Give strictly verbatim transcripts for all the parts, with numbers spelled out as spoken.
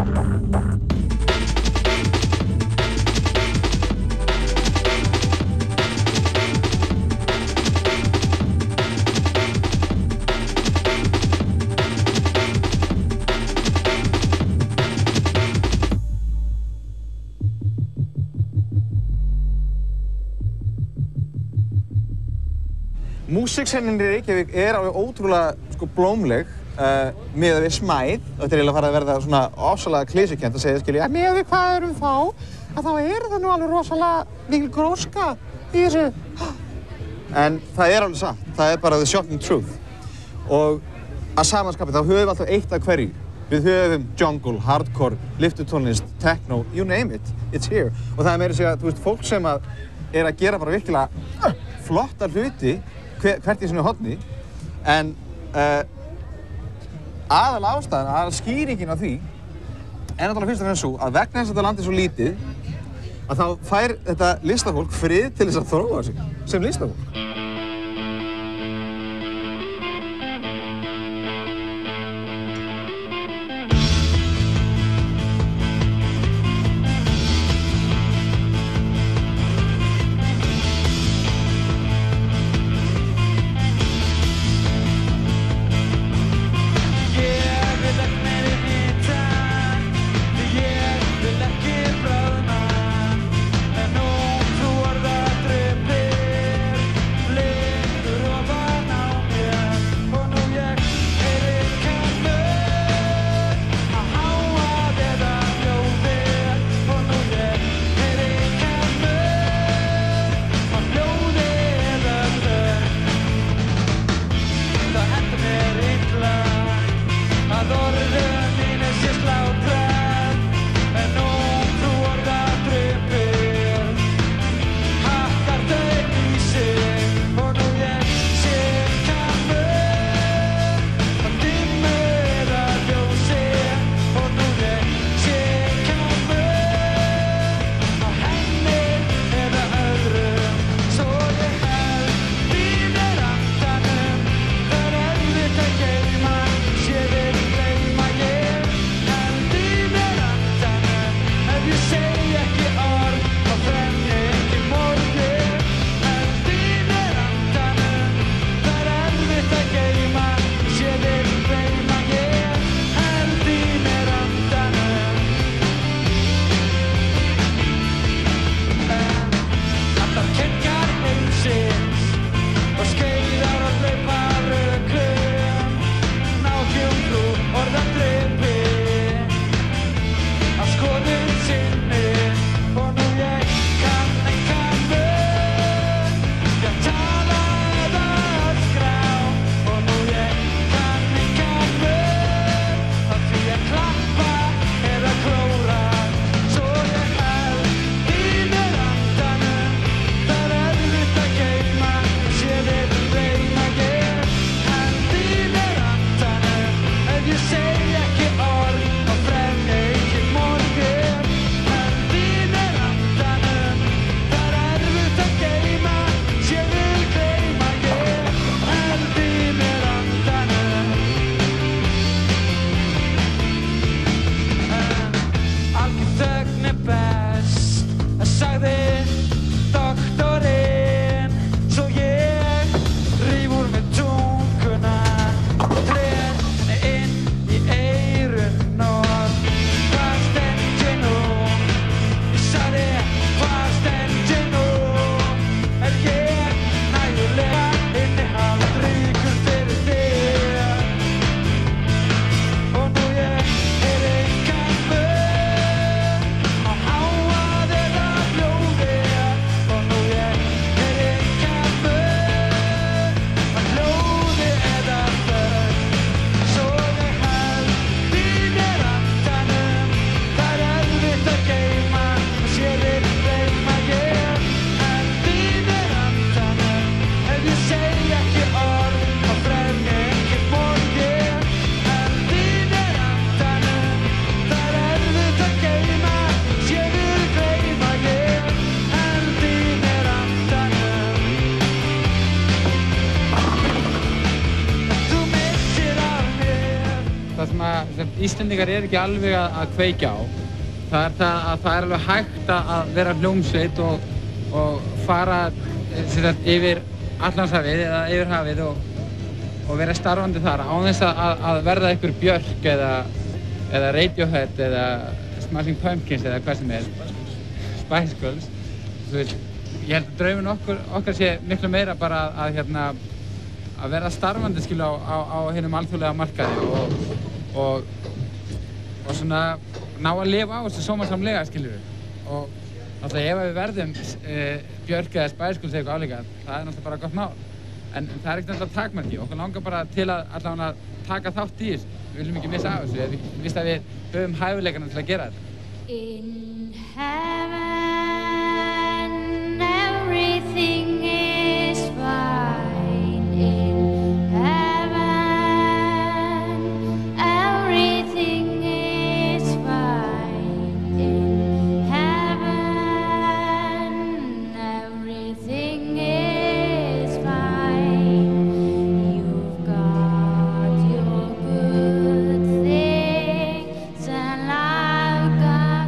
Músíkscenan í Reykjavík er alveg ótrúlega sko, blómleg uh, miðað við smæð. Þetta er eiginlega farið að verða svona ofsalega klisjukennt að segja skilja að miðað við hvað erum þá, að þá er það nú alveg rosalega mikil gróska í þessu. En það er alveg satt, það er bara the shocking truth. Og að samanskapi þá höfum við alltaf eitt af hverju. Við höfum jungle, hardcore, lyftutónlist, techno, you name it, it's here. Og það er meira að segja, þú veist, fólk sem að er að gera bara virkilega uh, flotta hluti hvert í sínu horni, en uh, aðal ástæðan, aðal skýringin á því er náttúrulega fyrst og fremst svo að vegna þess að þetta land er svo lítið að þá fær þetta listafólk frið til þess að þróa sig sem listafólk. Íslendingar er ekki alveg að, að kveikja á. Það er það að það er alveg hægt að vera hljómsveit og, og fara sagt, yfir Atlantshafið eða yfir hafið og, og vera starfandi þar án þess að, að verða einhver Björk eða, eða Radiohead eða Smashing Pumpkins eða hvað sem er. Spice Girls. Þú veist, ég held að drauminn okkur, okkar sé miklu meira bara að, að, hérna, að vera starfandi skilu á, á, á hinum alþjóðlega markaði og, og, og svona ná að lifa á þessu sómasamlega skilur við. Og náttúrulega ef við verðum e, Björk eða Spice Girls eða eitthvað álíka, það er náttúrulega bara gott mál. En, en það er ekkert náttúrulega takmarki. Okkur langar bara til að allavega taka þátt í þessu. Við viljum ekki missa af þessu. Við viljum að við höfum hæfileikana til að gera þetta. In heaven, everything is fine. In heaven, everything is fine. In heaven, everything is fine. You've got your good things and I've got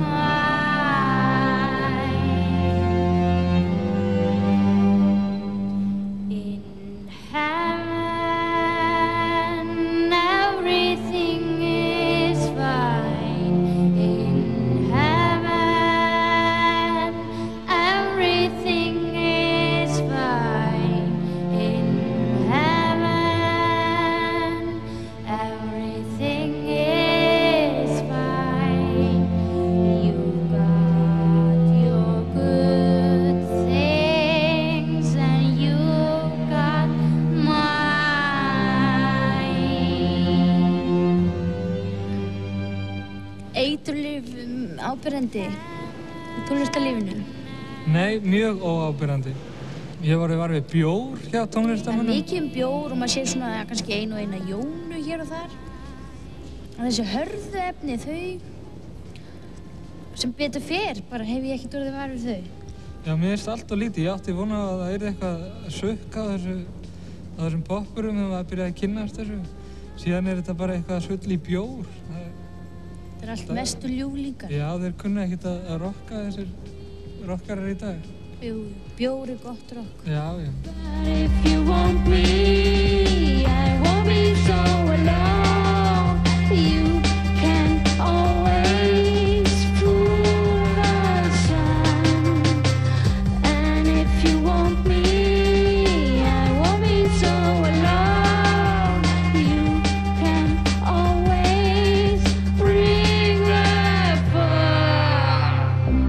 áberandi í tónlistarlífinu? Nei, mjög óáberandi. Ég var, var við bjór hjá tónlistarmönnum. Það er mikið um bjór og maður sér svona kannski einu og eina Jónu hér og þar. En þessi hörðu efni, þau sem betur fer, bara hef ég ekkert orðið var við þau. Já, mér finnst allt og lítið. Ég átti vona að það yrði eitthvað sukk á þessu, á þessum poppurum þegar maður byrjaði að kynnast þessu. Síðan er þetta bara eitthvað sull í bjór. Það er allt mestu ljúflingar. Já, þeir kunna ekkert að, að rokka þessir rokkarar í dag. Jú, bjór er gott rokk. Já, já. If you want me, I won't be so alone. You can always fool the sun. And if you want me, I won't be so alone. You can always bring the fun.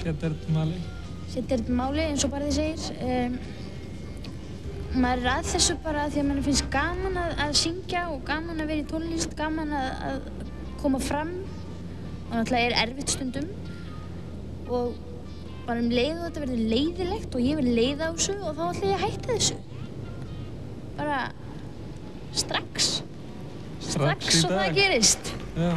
setja þetta máli. Setja þetta máli eins og bara þið segir. Um, maður er að þessu bara því að mann finnst gaman að, að syngja og gaman að vera í tónlist, gaman að, að koma fram. Og náttúrulega er erfitt stundum. Og bara um leið og þetta verður leiðilegt og ég verður leið á þessu og þá ætla ég að hætta þessu. Bara strax. Strax, strax og það gerist. Já.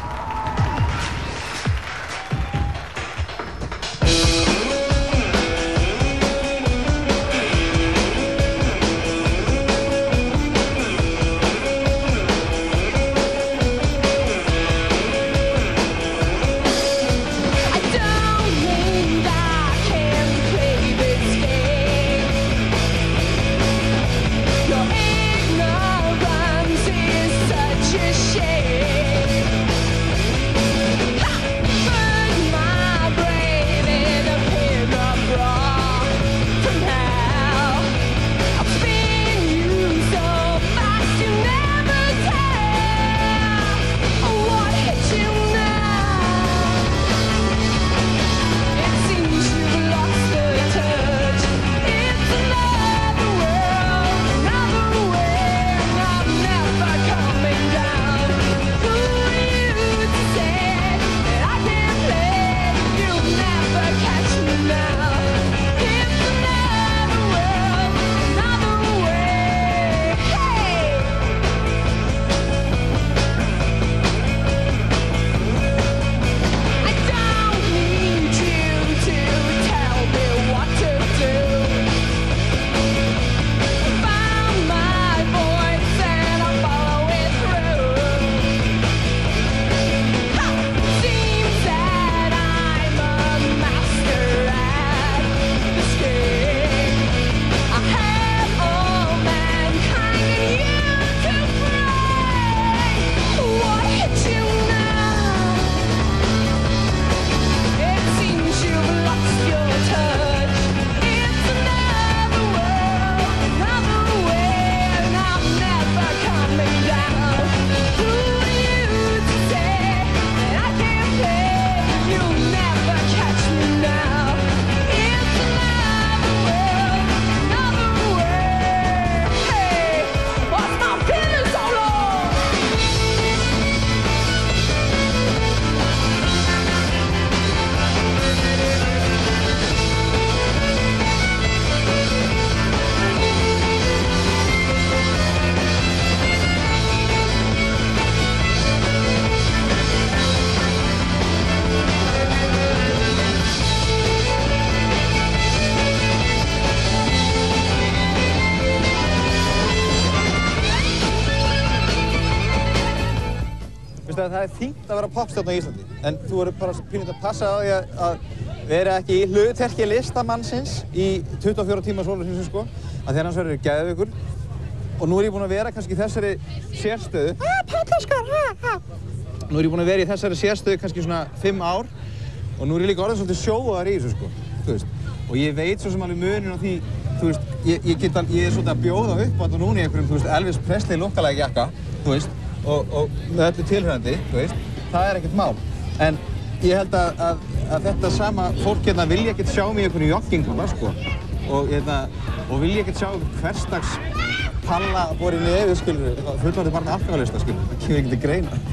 Það er fínt að vera popstjórn á Íslandi, en þú verður bara pínlítið að passa á því að, að vera ekki í hlutverki listamannsins í tuttugu og fjóra tíma sólarhringsins sko, að því annars verður geðveikur. Og nú er ég búinn að vera kannski í þessari sérstöðu. Ah, Páll Óskar, ah, ah. Nú er ég búinn að vera í þessari sérstöðu kannski svona fimm ár og nú er ég líka orðinn svolítið sjóaðar í þessu sko, þú veist. Og ég veit svo sem alveg munin á því, þú veist, ég, ég, get, ég er svolítið að bjóða upp á þetta núna í einhverjum, þú veist, Elvis Presley lookalike jakka, þú veist. Og, og með öllu tilhörandi, þú veist, það er ekkert mál. En ég held að, að, að þetta sama fólk hérna vilja ekkert sjá mig í einhverju joggingkalla, sko. Og, hérna, og vilja ekkert sjá einhvern hversdags palla borið nefið, skilur, fullorðið barn alkoholista, skilur. Það kemur ekki til greina.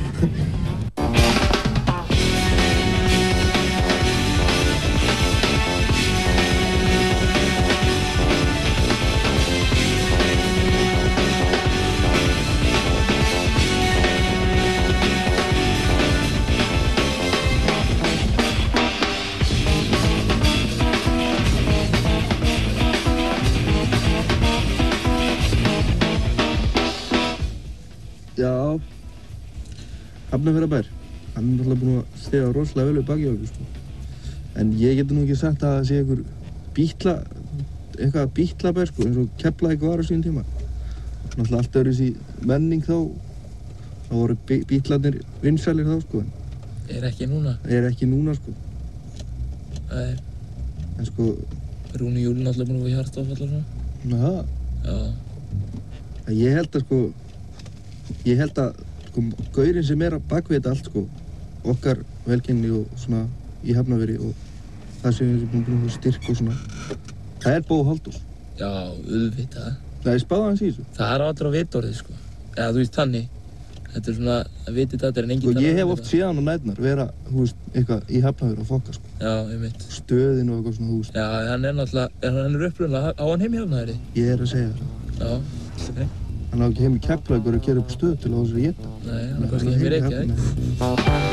Já, Hafnarfjarðarbær. Hann er náttúrulega búinn að stiga rosalega vel við baki á okkur, sko. En ég geti nú ekki sagt að það sé einhver Bítla, eitthvað Bítlabær, sko, eins og Keflavík var á sínum tíma. Náttúrulega allt öðruvísi menning þá. þá voru Bítlarnir vinsælir þá, sko. Er ekki núna? Er ekki núna, sko. Nei. En sko... Rúni Júlin náttúrulega búinn að vera hjartáfall og svona. Na það? Já. En ég held að, sko... Ég held að, sko, gaurinn sem er á bakvið þetta allt, sko, okkar velgengni og svona í Hafnarfirði og það sem við erum búin að styrka og svona. Það er Bó Halldórs. Já, auðvitað. Það er spáð hans í þessu. Það er allir á vitorðið, sko. Eða, þú veist, þannig. Þetta er svona að vitið þetta en enginn Sko, ég hef oft séð hann á næturnar vera, þú veist, eitthvað í Hafnarfirði að fokka, sko. Já, einmitt. Stöðin og eitthvað svona, þú veist. Já, hann er náttúrulega, hann er upprunalega, á hann heim í Hafnarfirði? Ég er að segja það. Já, ok. Hann á ekki heim í Keflavík og að gera upp stöð til að þess að éta. Nei, hann er kannski heim í Reykjavík.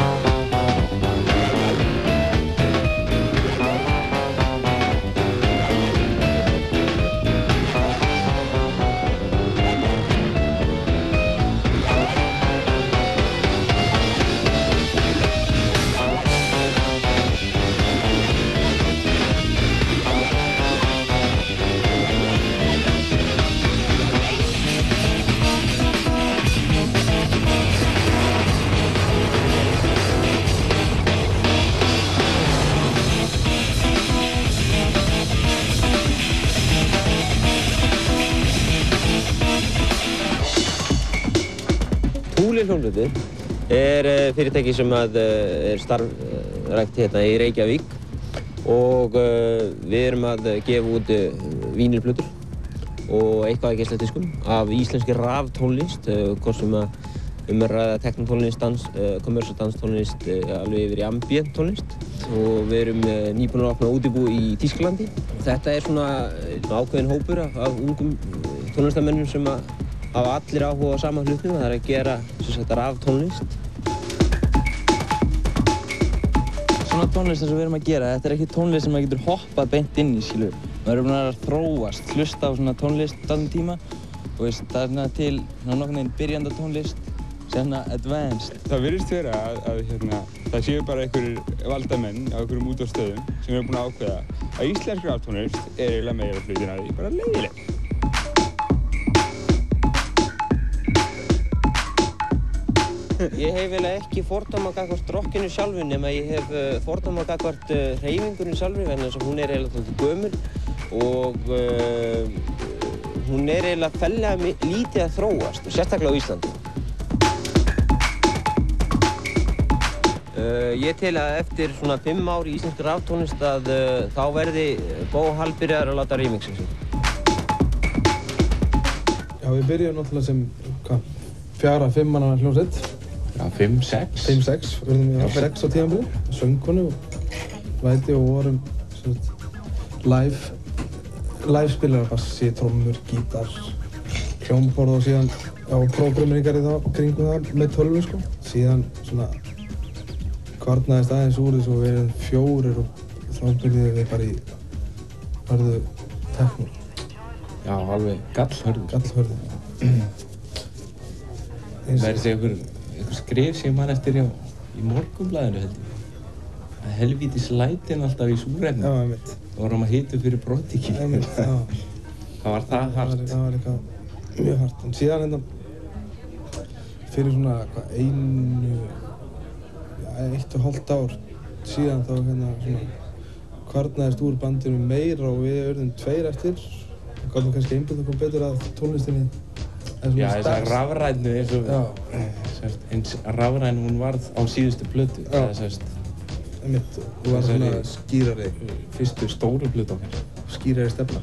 Hljómsveitir er fyrirtæki sem að er starfrækt hérna í Reykjavík og við erum að gefa út vínilplötur og eitthvað af geisladiskum af íslenski raftónlist, hvort sem að um að ræða teknotónlist, dans, kommersial danstónlist, alveg yfir í ambient tónlist og við erum nýbúin að opna útibú í Þýskalandi. Þetta er svona ákveðinn hópur af, af ungum tónlistarmönnum sem að hafa allir áhuga á sama hlutnum, það er að gera sem sagt raftónlist. Svona tónlist sem við erum að gera, þetta er ekki tónlist sem maður getur hoppað beint inn í, skilur. Maður er búin að þróast, hlusta á svona tónlist dálítinn tíma og veist, það er svona til nokkurn veginn byrjanda tónlist, sem advanced. Það virðist vera að, að hérna, það séu bara einhverjir valdamenn á einhverjum útvarpsstöðvum sem eru búin að ákveða að íslensk raftónlist er eiginlega meira hlutin af því, bara leiðileg. Ég hef eiginlega ekki fordóma gagnvart rockinu sjálfu nema ég hef uh, fordóma gagnvart uh, hreyfingunni sjálfri vegna þess að hún er eiginlega þótt gömul og uh, hún er eiginlega fellega lítið að þróast og sérstaklega á Íslandi. Uh, ég tel að eftir svona fimm ár í íslenskri raftónlist að uh, þá verði Bó Hall byrjaður að láta remixin sig. Já, við byrjum náttúrulega sem hvað, fjara, fimm manna hljómsveit. Já, fimm, sex. Fimm, sex. Við verðum við sex á tímabili, söngkonu og væti og vorum svona live, live spilarar, bassi, trommur, gítar, hljómborð og síðan á prógrammeringar í þá, kringum það með tölvu sko. Síðan svona kvarnaðist aðeins úr þessu og við erum fjórir og þá byrjuðum við bara í hörðu tekno. Já, alveg gallhörðu. Gallhörðu. Það er þessi einhver, einhver skrif sem ég man eftir í, í Morgunblaðinu held ég. Að helvítis lætin alltaf í súrefni. Já, einmitt. Það vorum að hita upp fyrir brotíki. Einmitt, já. Það var það hart. Það var eitthvað mjög hart. En síðan hérna fyrir svona hvað einu, já, eitt og hálft ár síðan þá hérna svona kvarnaðist úr bandinu meira og við urðum tveir eftir. Við gátum kannski einbeitt okkur betur að tónlistinni. Já, þessar rafrænu eins og eins rafræn hún varð á síðustu plötu. Já, einmitt. Hún var svona skýrari. Fyrstu stóru plötu okkar. Skýrari stefna.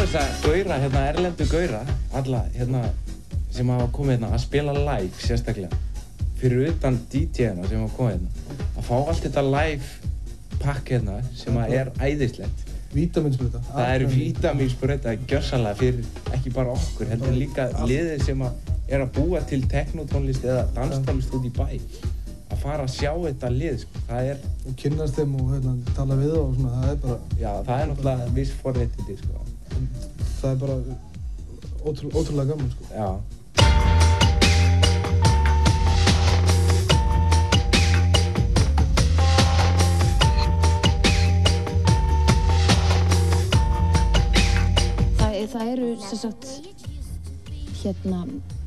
þessa gaura, hérna, erlendu gaura, alla, hérna, sem hafa komið hérna að spila live sérstaklega. Fyrir utan D J-ana sem hafa komið hérna. Að fá allt þetta live pakk hérna sem að er æðislegt. Vítamínsprauta. Það eru vítamínsprauta gjörsamlega fyrir ekki bara okkur, heldur líka liðið sem að er að búa til teknotónlist eða danstónlist út í bæ. Að fara að sjá þetta lið, sko, það er... Og kynnast þeim og hérna, tala við og svona, það er bara... Já, það er náttúrulega viss forréttindi, sko. Það er bara ótrú, ótrúlega gaman, sko. Já. Það, það eru, sem sagt, hérna,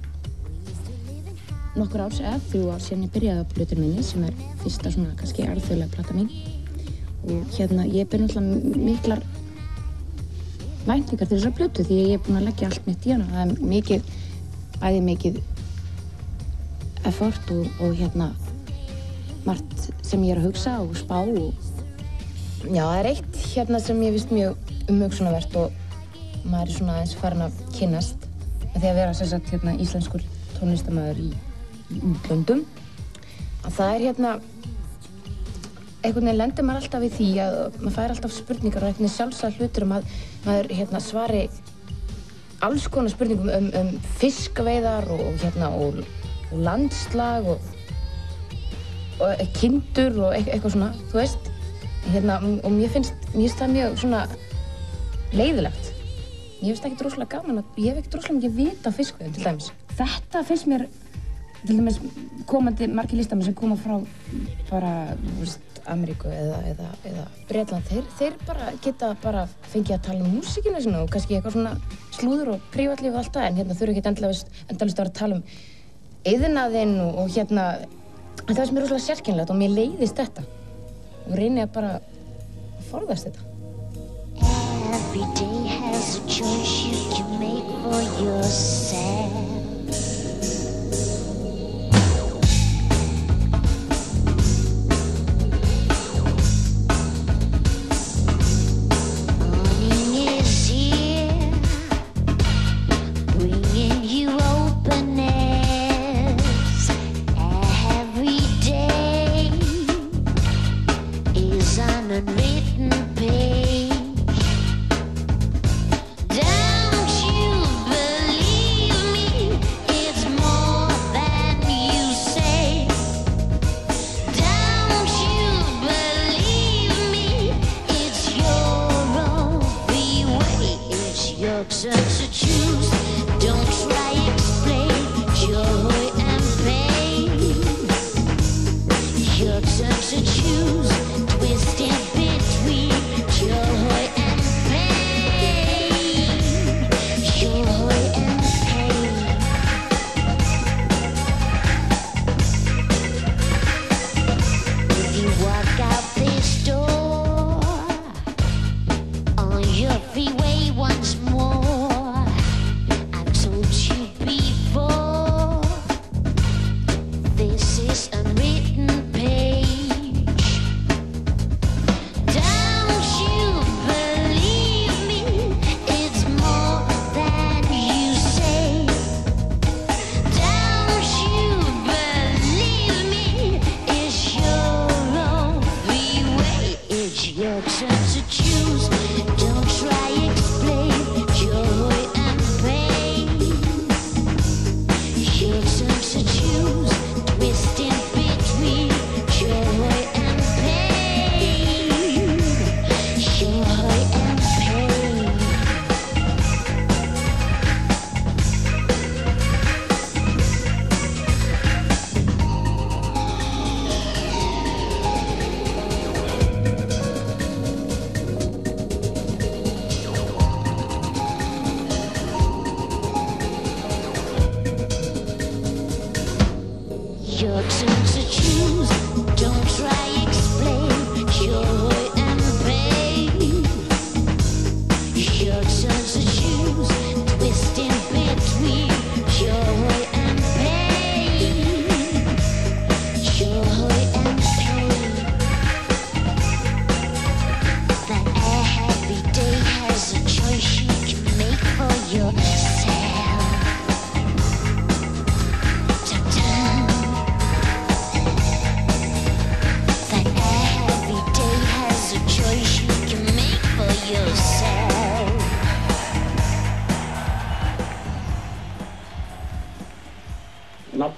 nokkur árs eða þrjú ár síðan ég byrjaði á plötunni minni sem er fyrsta svona kannski alþjóðlega plata mín og hérna ég ber náttúrulega miklar væntingar til þessar plötu því ég er búin að leggja allt mitt í hana. Það er mikið, bæði mikið effort og, og hérna margt sem ég er að hugsa og spá og já, það er eitt hérna sem ég finnst mjög umhugsunarvert og maður er svona aðeins farin að kynnast með því að vera sem sagt hérna íslenskur tónlistarmaður í í útlöndum að það er hérna einhvern veginn lendir maður alltaf í því að maður fær alltaf spurningar og einhvern veginn sjálfsagður hlutur um að maður hérna svari alls konar spurningum um, um fiskveiðar og hérna og, og landslag og, og kindur og eitthvað svona, þú veist hérna og mér finnst, mér finnst það mjög svona leiðilegt. Ég finnst ekkert rosalega gaman að, ég hef ekkert rosalega mikið vita á fiskveiðum til dæmis. Þetta finnst mér til dæmis komandi margir listamenn sem koma frá bara, þú veist, Ameríku eða, eða, eða Bretland, þeir, þeir bara geta bara fengið að tala um músíkina sinna og kannski eitthvað svona slúður og prívatlíf og allt það, en hérna þurfa ekki endalaust endalaust að vera að tala um iðnaðinn og, og hérna, en það er sem er rosalega sérkennilegt og mér leiðist þetta og reyni að bara forðast þetta. Every day has a choice you can make for yourself.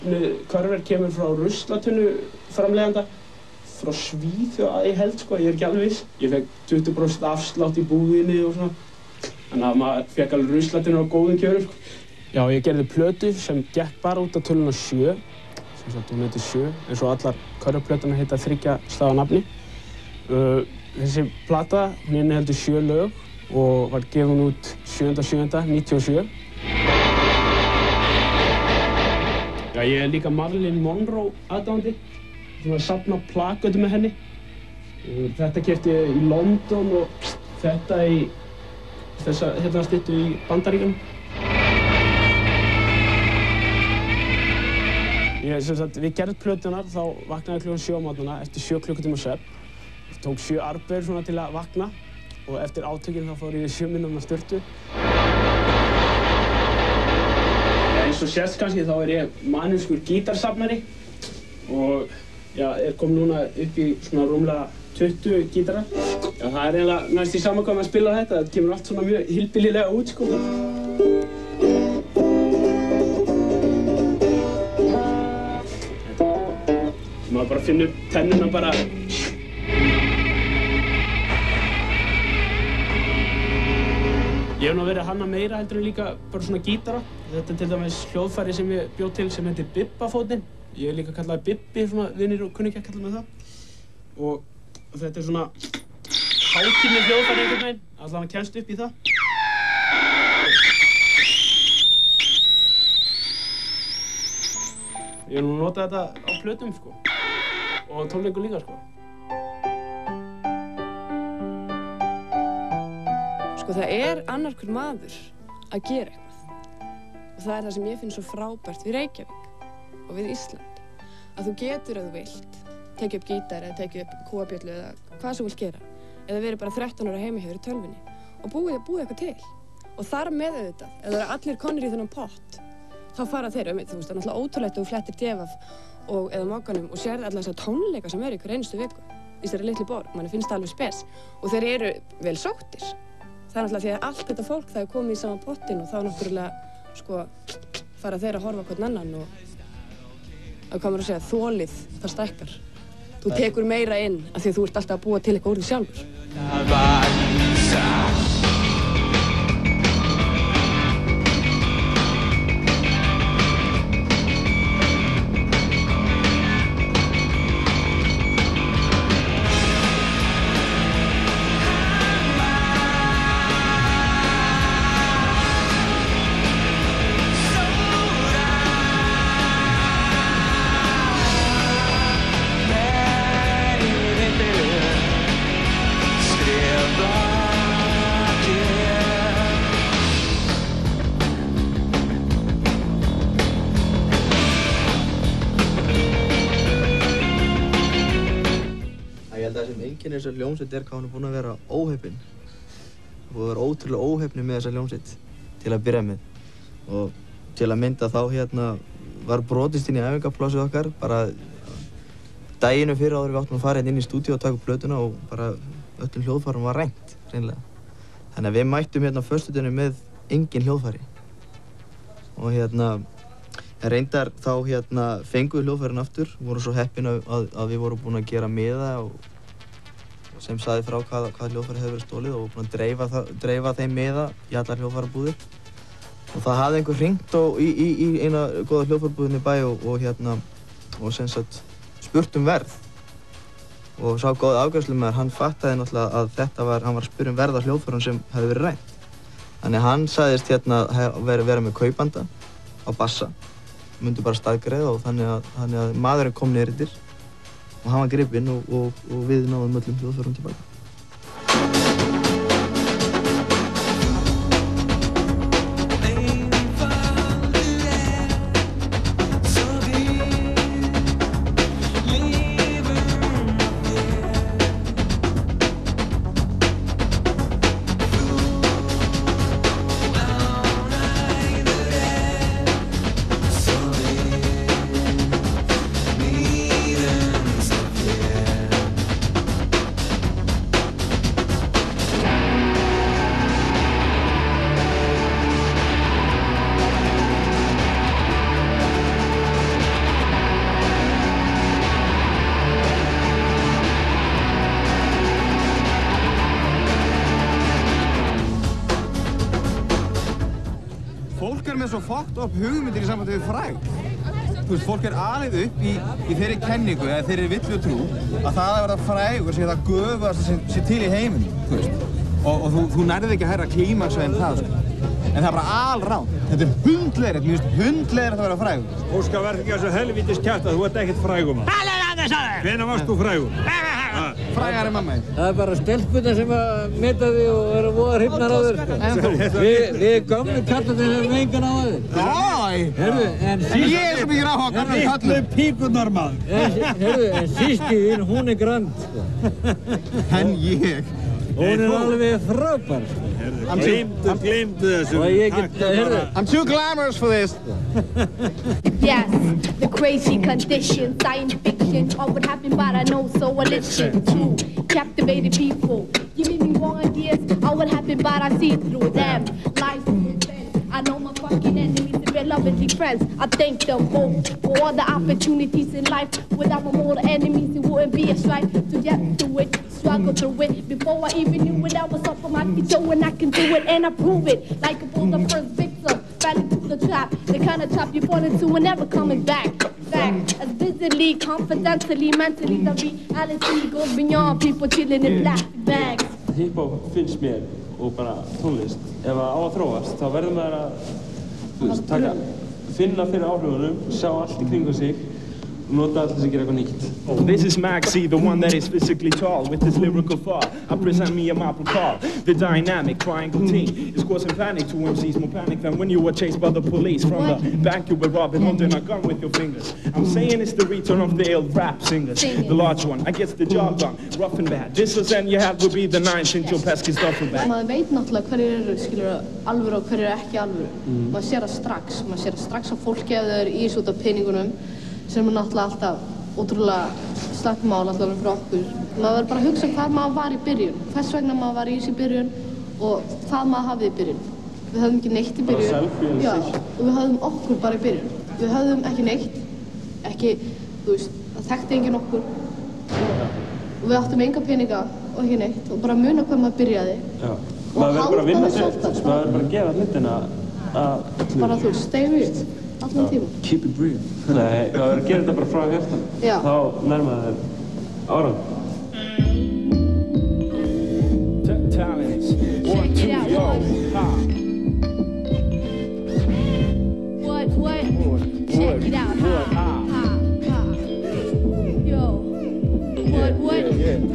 körver kemur frá ruslatunnu framleiðanda frá Svíþjóð ég held sko, ég er ekki alveg viss. Ég fekk tuttugu prósent afslátt í búðinni og svona. Þannig að maður fekk alveg ruslatunnu á góðum kjörum sko. Já, ég gerði plötu sem gekk bara út á töluna sjö. Sem sagt, hún heitir sjö, eins og allar körfuplöturnar heita þriggja stafa nafni. Uh, þessi plata, hún inniheldur sjö lög og var gefin út sjöunda sjöunda níutíu og sjö. Já, ég er líka Marilyn Monroe aðdáandi. Svona að safna plakötum með henni. Þetta keypti ég í London og þetta í þessa hérna styttu í Bandaríkjunum. Ég, sem sagt, við gerðum plötunar, þá vaknaði ég klukkan sjö á morgnana eftir sjö klukkutíma svefn. Ég tók sjö armböður svona til að vakna og eftir átökin þá fór ég í sjö mínútna sturtu. Eins og sést kannski þá er ég mannskur gítarsafnari og já, er kom núna upp í svona rúmlega tuttugu gítara. Já, það er eiginlega næst í sama hvað maður spila þetta, þetta kemur allt svona mjög hillbillilega út sko. Maður bara finnur tennuna bara. Ég hef nú verið að hanna meira heldur en líka bara svona gítara. Þetta er til dæmis hljóðfæri sem ég bjó til sem heitir Bibbafótinn. Ég er líka kallaði Bibbi, svona vinir og kunningjar kalla mig það. Og þetta er svona hátíðni hljóðfæri einhvern veginn, allavega hann kemst upp í það. Ég hef nú notað þetta á plötum sko. Og á tónleikum líka sko. Sko það er annar hver maður að gera eitthvað. Og það er það sem ég finn svo frábært við Reykjavík og við Ísland. Að þú getur ef þú vilt, tekið upp gítar eða tekið upp kúabjöllu eða hvað sem þú vilt gera. Eða verið bara þrettán ára heima hjá þér í tölvunni og búið, búið eitthvað til. Og þar með auðvitað, ef það eru allir konur í þennan pott, þá fara þeir um, þú veist, það er náttúrulega ótrúlegt að þú flettir D F og eða Mogganum og sérð alla þessar tónleika sem eru í hver einustu viku í þessari litlu borg. Manni finnst það alveg spes og þeir eru vel sóttir. Það er náttúrulega því að allt þetta fólk það er komið í sama pottin og þá náttúrulega sko fara þeir að horfa hvern annan og að hvað maður að segja, þolið það stækkar. Þú tekur meira inn af því að þú ert alltaf að búa til eitthvað úr því sjálfur. Þessar hljómsveit er hvað hún er búin að vera óheppin. Hún er ótrúlega óheppni með þessar hljómsveit til að byrja með. Og til að mynda þá hérna var brotist inn í æfingaplássið okkar bara daginu fyrir áður við áttum að fara hérna inn í stúdíu og taka upp plötuna og bara öllum hljóðfærum var rænt, hreinlega. Þannig að við mættum hérna á föstudaginn með engin hljóðfæri. Og hérna reyndar þá hérna fengum við hljóðfærin aftur, vorum svo heppin að, að, að við vorum búin að gera miða og sem sagði frá hvað, hvað hljóðfæri hefur verið stolið og búin að dreifa, það, dreifa þeim miða í allar hljóðfærabúðir. Og það hafði einhver hringt í, í, í eina góða hljóðfærabúðin í bæ og, og hérna og sem sagt spurt um verð. Og sá góði afgreiðslumaður, hann fattaði náttúrulega að þetta var, hann var að spyrja um verð á hljóðfærum sem hefði verið rænt. Þannig hann sagðist hérna vera, vera með kaupanda á bassa, myndi bara staðgreiða og þannig að, þannig að maðurinn kom niður yfir og hann var gripinn og, og, og við náðum öllum hljóðfærum tilbaka. svo fucked up hugmyndir í sambandi við frægð. Þú veist, fólk er alið upp í, í þeirri kenningu eða þeirri villu trú að það að verða frægur sé það göfugasta sem sé til í heiminum, þú veist. Og, og þú, þú nærðir ekki að hærra klímaksa en það, sko. En það er bara alrátt. Þetta er hundleiðilegt, mér finnst hundleiðilegt að vera frægur. Óskar, verð ekki að þessu helvítis kjafta, þú ert ekkert frægur, maður. Talið að þess að þér! Hvenær varst þú frægur? Frægar er mamma þín. Það er bara stelpuna sem að meta þig og eru voða hrifnar á þér. En þú? Við, við gamlu kallarnir hefum engan á þér. Æ! Herðu, en síst... Ég er svo mikið áhuga á gamlu kallum. Litlu píkurnar, maður. Herðu, en sísti þín, hún er grand, sko. En ég? Hún er alveg frábær, sko. Gleymdu, gleymdu þessu. Og ég get, herðu... I'm too glamorous for this. Yes, the crazy condition, science fiction, all what happened, but I know, so I listen to captivated people. Giving me wrong ideas, all what happened, but I see through them. Lies I know my fucking enemies and real lovely friends. I thank them both for all the opportunities in life. Without my mortal enemies, it wouldn't be a strife to get through it, struggle through it. Before I even knew it, I was up on my feet, showing I can do it, and I prove it. Like a bull, the first victim, fell into the trap. The kind of trap you fall into and never coming back. Back as visibly, confidentially, mentally, the reality goes beyond people chilling in plastic bags. Hip-hop finnst mér og bara tónlist, ef það á að þróast, þá verður maður að, þú veist, taka, finna fyrir áhrifunum, sjá allt í kringum sig og nota allt þess að gera eitthvað nýtt. This is Maxi, the one that is physically tall with this lyrical thought. I present me a maple call. The dynamic triangle team is causing panic to M Cs, more panic than when you were chased by the police from the bank you were robbing, holding a gun with your fingers. I'm saying it's the return of the ill rap singers, the large one. I guess the job done, rough and bad. This was and you have would be the nines in your pesky duffel bag. Maður veit náttúrulega hverjir eru, skilur, alvöru og hverjir eru ekki alvöru. Mm. Maður sér það strax, maður sér það strax á fólki ef þau eru í þessu út af peningunum, sem er náttúrulega alltaf ótrúlega slæmt mál allavega fyrir okkur. Maður verður bara að hugsa hvað maður var í byrjun, hvers vegna maður var í þessu í byrjun og hvað maður hafði í byrjun. Við höfðum ekki neitt í byrjun. Já, og við höfðum okkur bara í byrjun. Við höfðum ekki neitt, ekki, þú veist, það þekkti enginn okkur. Og við áttum enga peninga og ekki neitt og bara muna hvað maður byrjaði. Já, maður verður bara að vinna sér, maður verður bara að gefa hlutina að... Bara þú veist, stay real. Allan tíma. Keep it real. Nei, það verður að gera þetta bara frá hjartan. Já. Þá nærma þér árangur. Talents, one, two, yo, ha. What, what? Check it out, ha, ha, ha. Yo, what, what?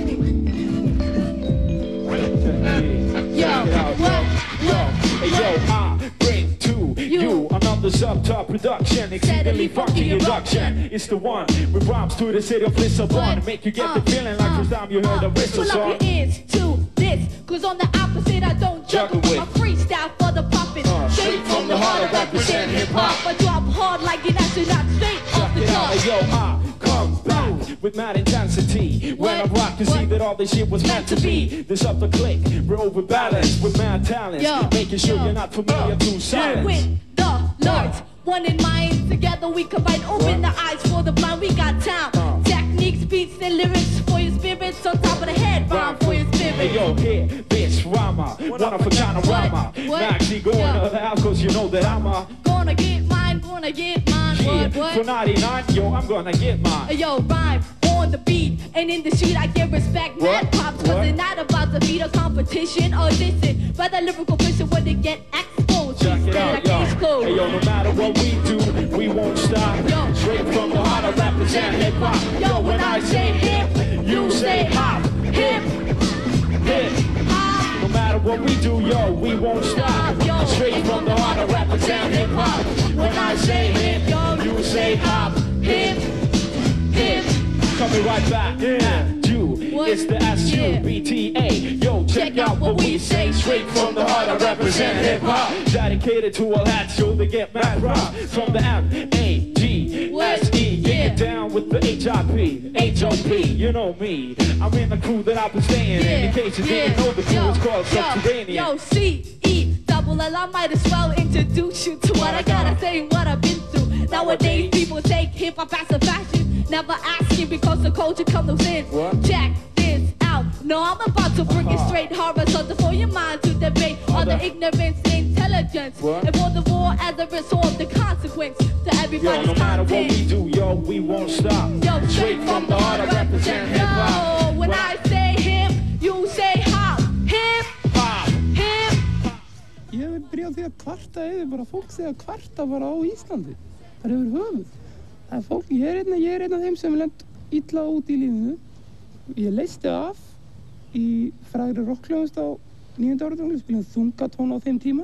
Yo, what, what? Hey, yo, I bring to you another sub-top production, exceedingly funky induction. It's the one with rhymes to the city of Lisbon, make you get the feeling like first time you heard a whistle song. Pull up your ears to this, cause on the opposite I don't juggle with my freestyle for the poppin'. Uh, straight from the heart I represent hip-hop. I drop hard like an astronaut straight off the top. Hey, yo, I come back with mad intensity when I rock to see that all this shit was meant to be. This up the click, we're overbalanced with mad talents, yo, making sure yo, you're not familiar to silence. With the Lords, one in mind, together we combine. Open the eyes for the blind, we got time. Uh. Techniques, beats, and lyrics for your spirits. On top of the head, rhyme for your spirit. Hey yo, here, bitch, rhymer, one of a kind of rhymer. Maxi, going yeah. to the house cause you know that I'm a gonna get mine, gonna get mine. Yeah, what, what? For ninety-nine, yo, I'm gonna get mine. Yo, rhyme on the beat, and in the street I get respect. What? Mad pops, cause what? They're not about to beat a competition or listen. Rather lyrical vision when they get exposed. Check it out, like yo. Hey yo, no matter what we do, we won't stop. Yo. Straight from the heart, I represent hip hop. Yo, when I say hip, you say hop. Hip, hip, hop. No matter what we do, yo, we won't stop. Yo. Straight from the heart, I represent hip hop. When I say hip, yo, you say hop. Hip, hip. Coming right back at you. It's the S U B T A. Yo, check, check out what we say. Straight from the heart, I represent hip hop. Dedicated to all that show they get mad rock. From the M A G S E. Get down with the H I P, H O P. You know me. I'm in the crew that I've been staying yeah. in. In case you yeah. didn't know, the crew yo, is called yo, Subterranean. Yo, C E double L. I might as well introduce you to what I gotta say, what I've been through. Nowadays, people take hip hop as a fashion. Never asking because the culture comes in. What? Check this out. No, I'm about to bring uh-huh. it straight horizontal for your mind. mind to debate all the ignorance, intelligence, and for the war as a result of the consequence to everybody's Yo, no matter what content. we do, yo, we won't stop. Yo, Straight from the heart, I represent hip hop. Yo, when I say hip, you say hop. Hip, hop, hip. Ég vil byrja á því að kvarta yfir bara fólk þegar kvarta bara á Íslandi. Það er yfir höfuð. Það er fólk, ég er einn, ég er einn af þeim sem lent illa út í lífinu. Ég leysti af í frægri rockhljóðumst á níunda áratugum, við spilum þungatón á þeim tíma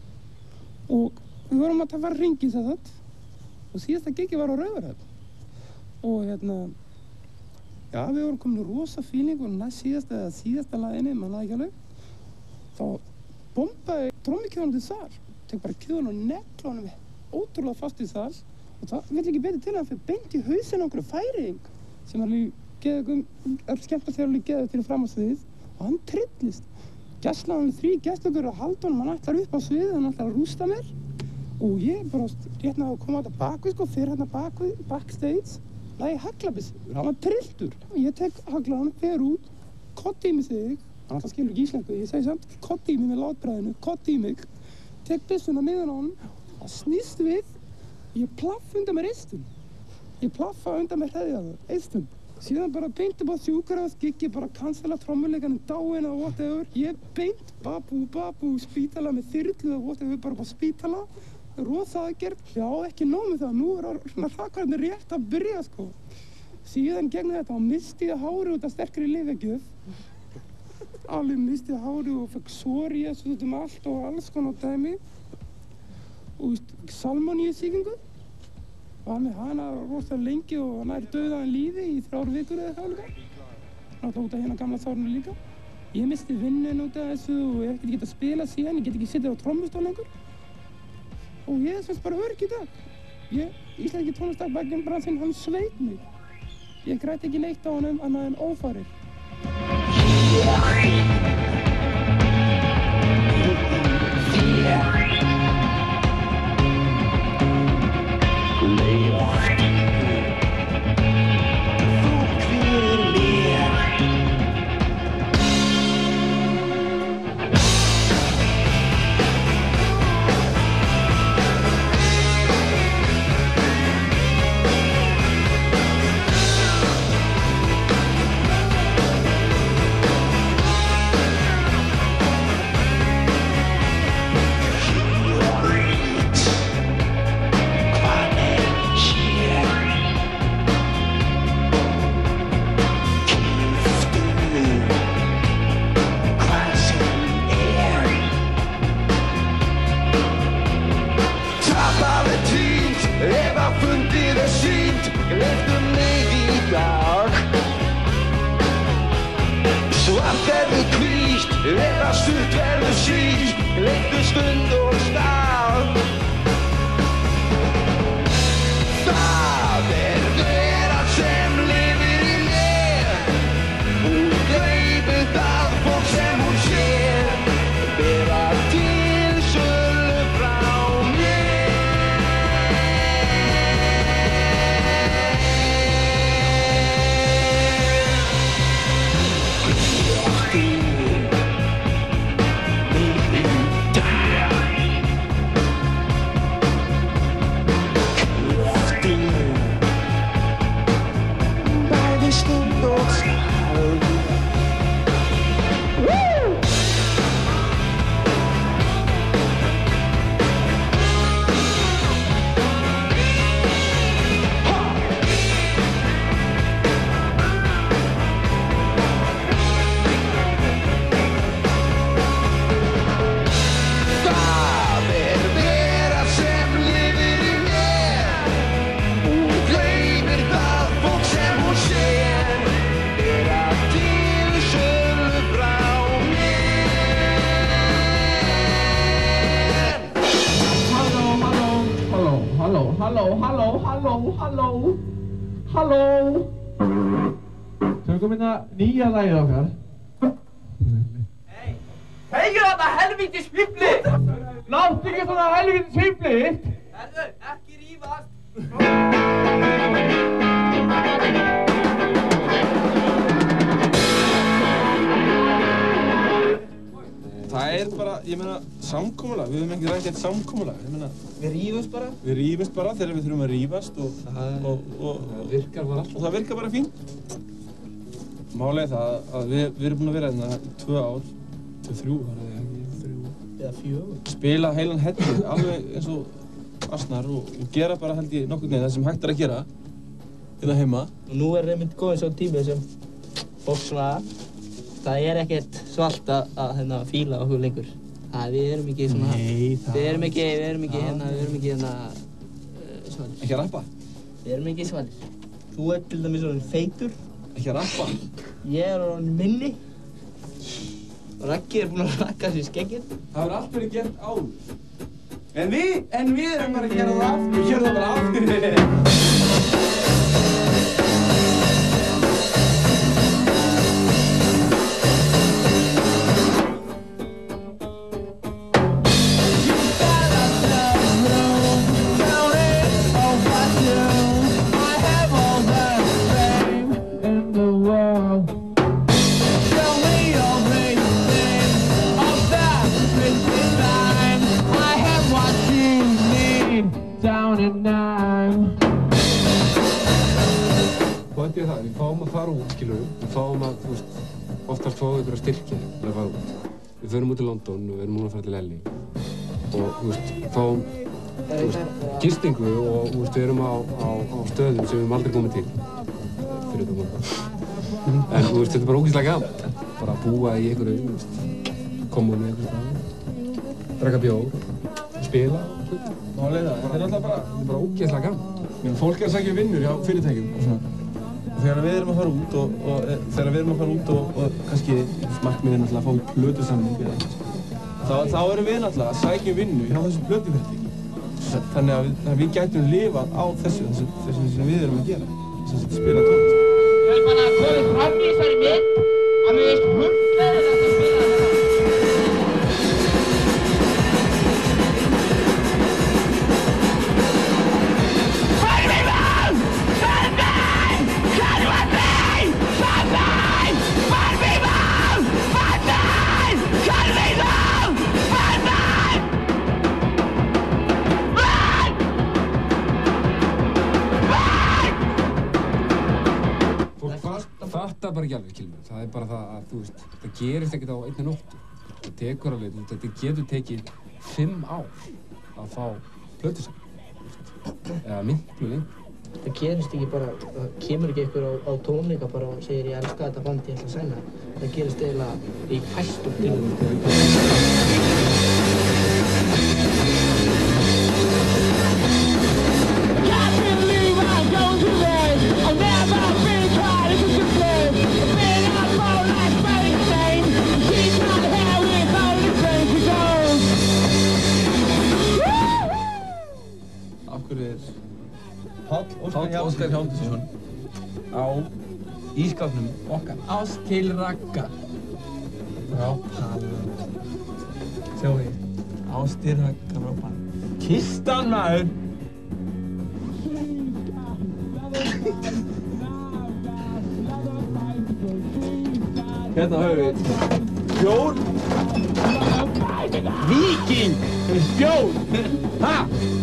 og við vorum að fara hringi þess að og síðasta gigi var á Raufarhöfn og hérna já, við vorum komin í rosa feeling og næst síðasta eða síðasta laginu, mann það ekki alveg þá bombaði trommikjónum til sal tek bara kjóðun og negla honum ótrúlega fast í sal og það vill ekki betur til að hann fyrir beint í hausinn á einhverju færing sem er alveg geðugum, er skemmt að þegar alveg geðug fyrir fram á sviðið og hann trillist gæsla hann við þrý gæstlökur að halda honum, hann ætlar upp á sviðið, hann ætlar að rústa mér og ég bara rétt að koma á þetta bakvið sko, fyrir hérna bakvið, backstage lagi haglabissi, hann var trilltur ég tek haglaðan, fer út kotti í mig þig, hann alltaf skilur ekki íslensku ég segi samt, kotti í mig með látbræðinu kotti í mig, tek byssuna niður á hann það snýst við ég plaff undan mér eistum ég plaffa undan mér hreðjaður, eistum síðan bara beint upp á sjúkrahús, giggi bara cancela trommuleikarinn dáinn eða whatever ég beint babú, babú, spítala með þyrlu eða whatever, bara upp á spítala rosa aðgerð, já ekki nóg með það nú er hrakvarðin rétt að byrja sko síðan gegn þetta og misti ég hári út af sterkri lyfjagjöf alveg misti ég hári og fekk psoriasis út um allt og alls konar dæmi og salmoníusýkingu var með hana rosa lengi og hann er dauðaðan lífi í þrjár vikur eða eitthvað líka náttúrulega út af hérna gamla sárinu líka ég misti vinnun út af þessu og ég hef ekki getað að spila síðan ég get ekki sittið á trommustól lengur og ég er semst bara örg í dag ég, íslenski tónlistarbakkinn bransinn, hann sveit mig ég græti ekki neitt á honum annað en ófarir halló, halló, halló, halló, halló. Tökum hérna nýja lagið okkar. Hei, hegið þetta helvítis fífli! Láttu ekki svona helvítis fífli! Herðu, ekki rífast! Það það er bara, ég meina, samkomulag, við höfum ekki rætt eitt samkomulag, ég meina. Við rífumst bara? Við rífumst bara þegar við þurfum að rífast og, og, og, það virkar bara alltaf. Og það virkar bara fínt. Málið er það að við, við erum búin að vera hérna í tvö ár, tvö, þrjú, var það ekki, þrjú. Eða fjögur. Spila heilan helling, alveg eins og asnar og, og gera bara held ég nokkurn veginn það sem hægt er að gera hérna heima. Og nú er einmitt góðin svo tími sem fólk svona, það er ekkert svalt að, að hérna, fíla okkur lengur. Það, við erum ekki svona, Nei, það við erum ekki, við erum ekki hérna, við erum ekki hérna uh, svalir. Ekki að rappa? Við erum ekki svalir. Þú ert til dæmis orðinn feitur. Ekki að rappa? Ég er orðinn minni. Og Raggi er búinn að rakka sér skeggið. Það hefur allt verið gert áður. En við, en við erum bara að gera það aftur. Við gerum það bara aftur. Pointið er það, við fáum að fara út, skilur við. Við fáum að, þú veist, oftast fáum við ykkur að styrkja til að fara út. Við förum út til London og við erum núna að fara til L A. Og, þú veist, fáum, þú veist, gistingu og, þú veist, við erum á, á, á stöðum sem við höfum aldrei komið til. Fyrir þetta múlið. En, þú veist, þetta er bara ógeðslega gaman. Bara að búa í einhverju, þú veist, kommunu einhverju stað. Drekka bjór, spila, þú veist. Málið það, þetta er alltaf bara, þetta er bara ógeðslega gaman. Men fólk er að sækja vinnur hjá fyrirtækjum og svona. Og þegar við erum að fara út og, og e, þegar við erum að fara út og, og kannski markmiðið náttúrulega að fá plötusamning eða eitthvað. Þá, þá erum við náttúrulega að sækja vinnu hjá þessu plötufyrirtæki. Þannig að við, að við gætum lifað á þessu, þessu, þessu sem við erum að gera. Þessu að spila tónlist. Við erum bara komið fram í þessari mynd að mér veist hundleðilegt að spila þetta. Þetta er bara ekki alveg, kilmur. Það er bara það að, þú veist, það gerist ekkert á einni nóttu. Það tekur alveg, þetta getur tekið fimm ár að fá plötusamning. Eða miklu lengur. Það gerist ekki bara, það kemur ekki einhver á, á tónleika bara og segir ég elska þetta band, ég ætla að sæna. Það gerist eiginlega í fæstum tilfellum. Páll Óskar Hjálmtýsson á ísskápnum okkar. Ást til Ragga. Frá Palla. Sjáu þið. Ást til Ragga frá Palla. Kistan maður! Hérna höfum við bjór. Víking! Bjór! Ha?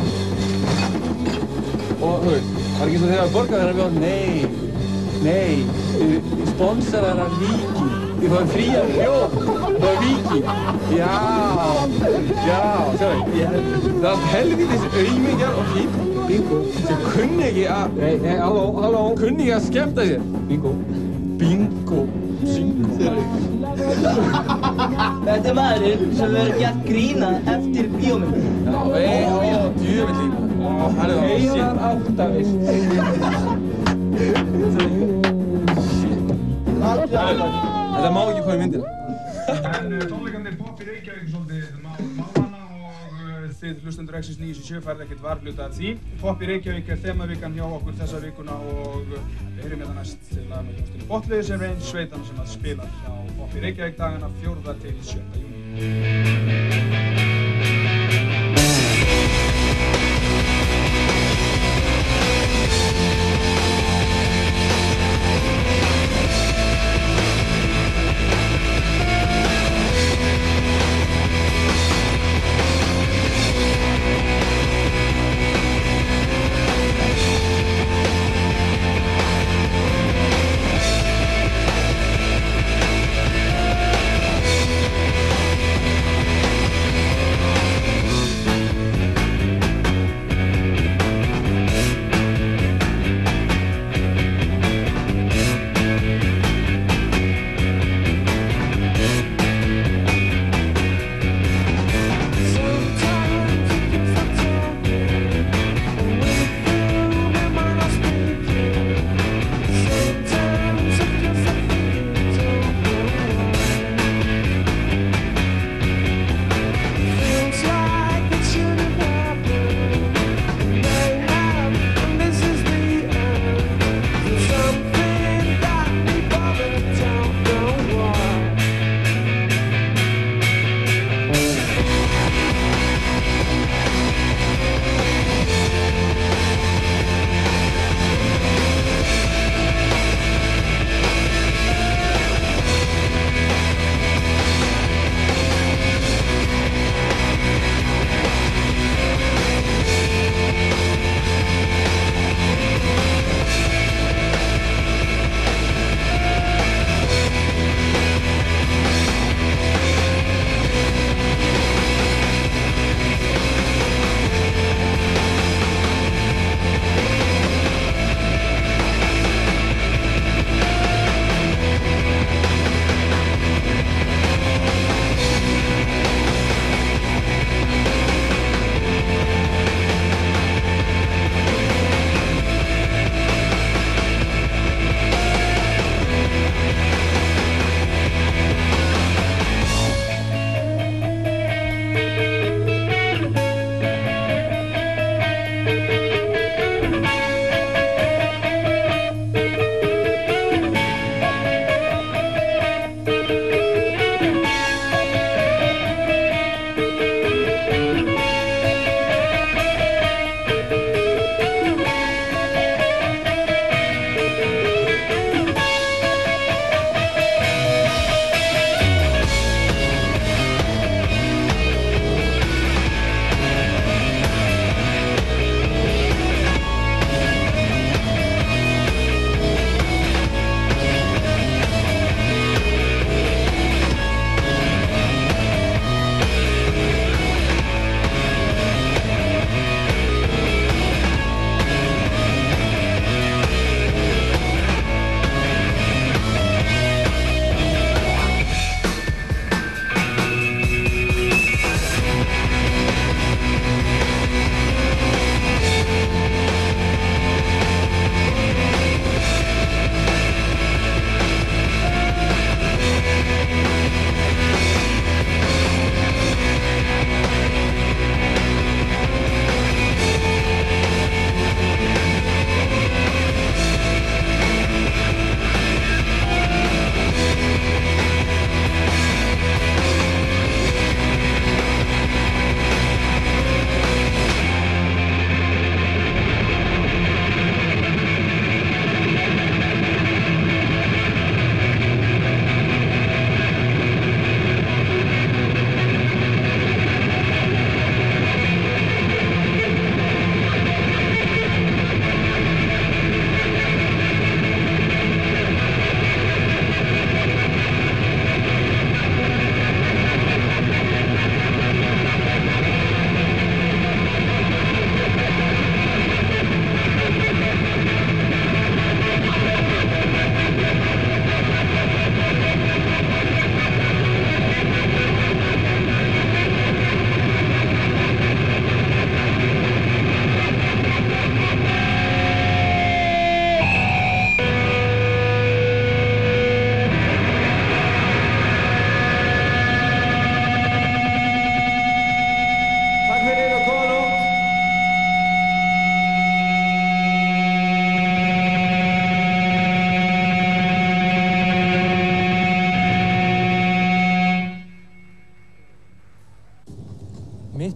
Og þú veist, það er ekki eins og þegar að borga þennan bjór. Nei, nei, sponsorar af Víking. Þið fáið fría bjór. Það er Víking. Já, já, sjáðu. Það er helvítis aumingjar og fín. Bingo. Sem kunni ekki að... Nei, nei, halló, halló. Kunni ekki að skemmta sér. Bingo. Bingo. Bingo. Þetta er maðurinn sem verður gert grína eftir bíómyndina. Já, vei, ó, djöfull líka. Heiðar áttavist. Þetta má ekki koma í myndina. En tónleikarnir Popp í Reykjavík er svolítið málana og þið hlustendur X níu sjö færið ekkert varhluta af því. Popp í Reykjavík er þemavikan hjá okkur þessa vikuna og við heyrum hérna næst til að með hljómsveitinni Botliðið sem er einn sveitanna sem að spila hjá Popp í Reykjavík dagana fjórða til sjötta júní.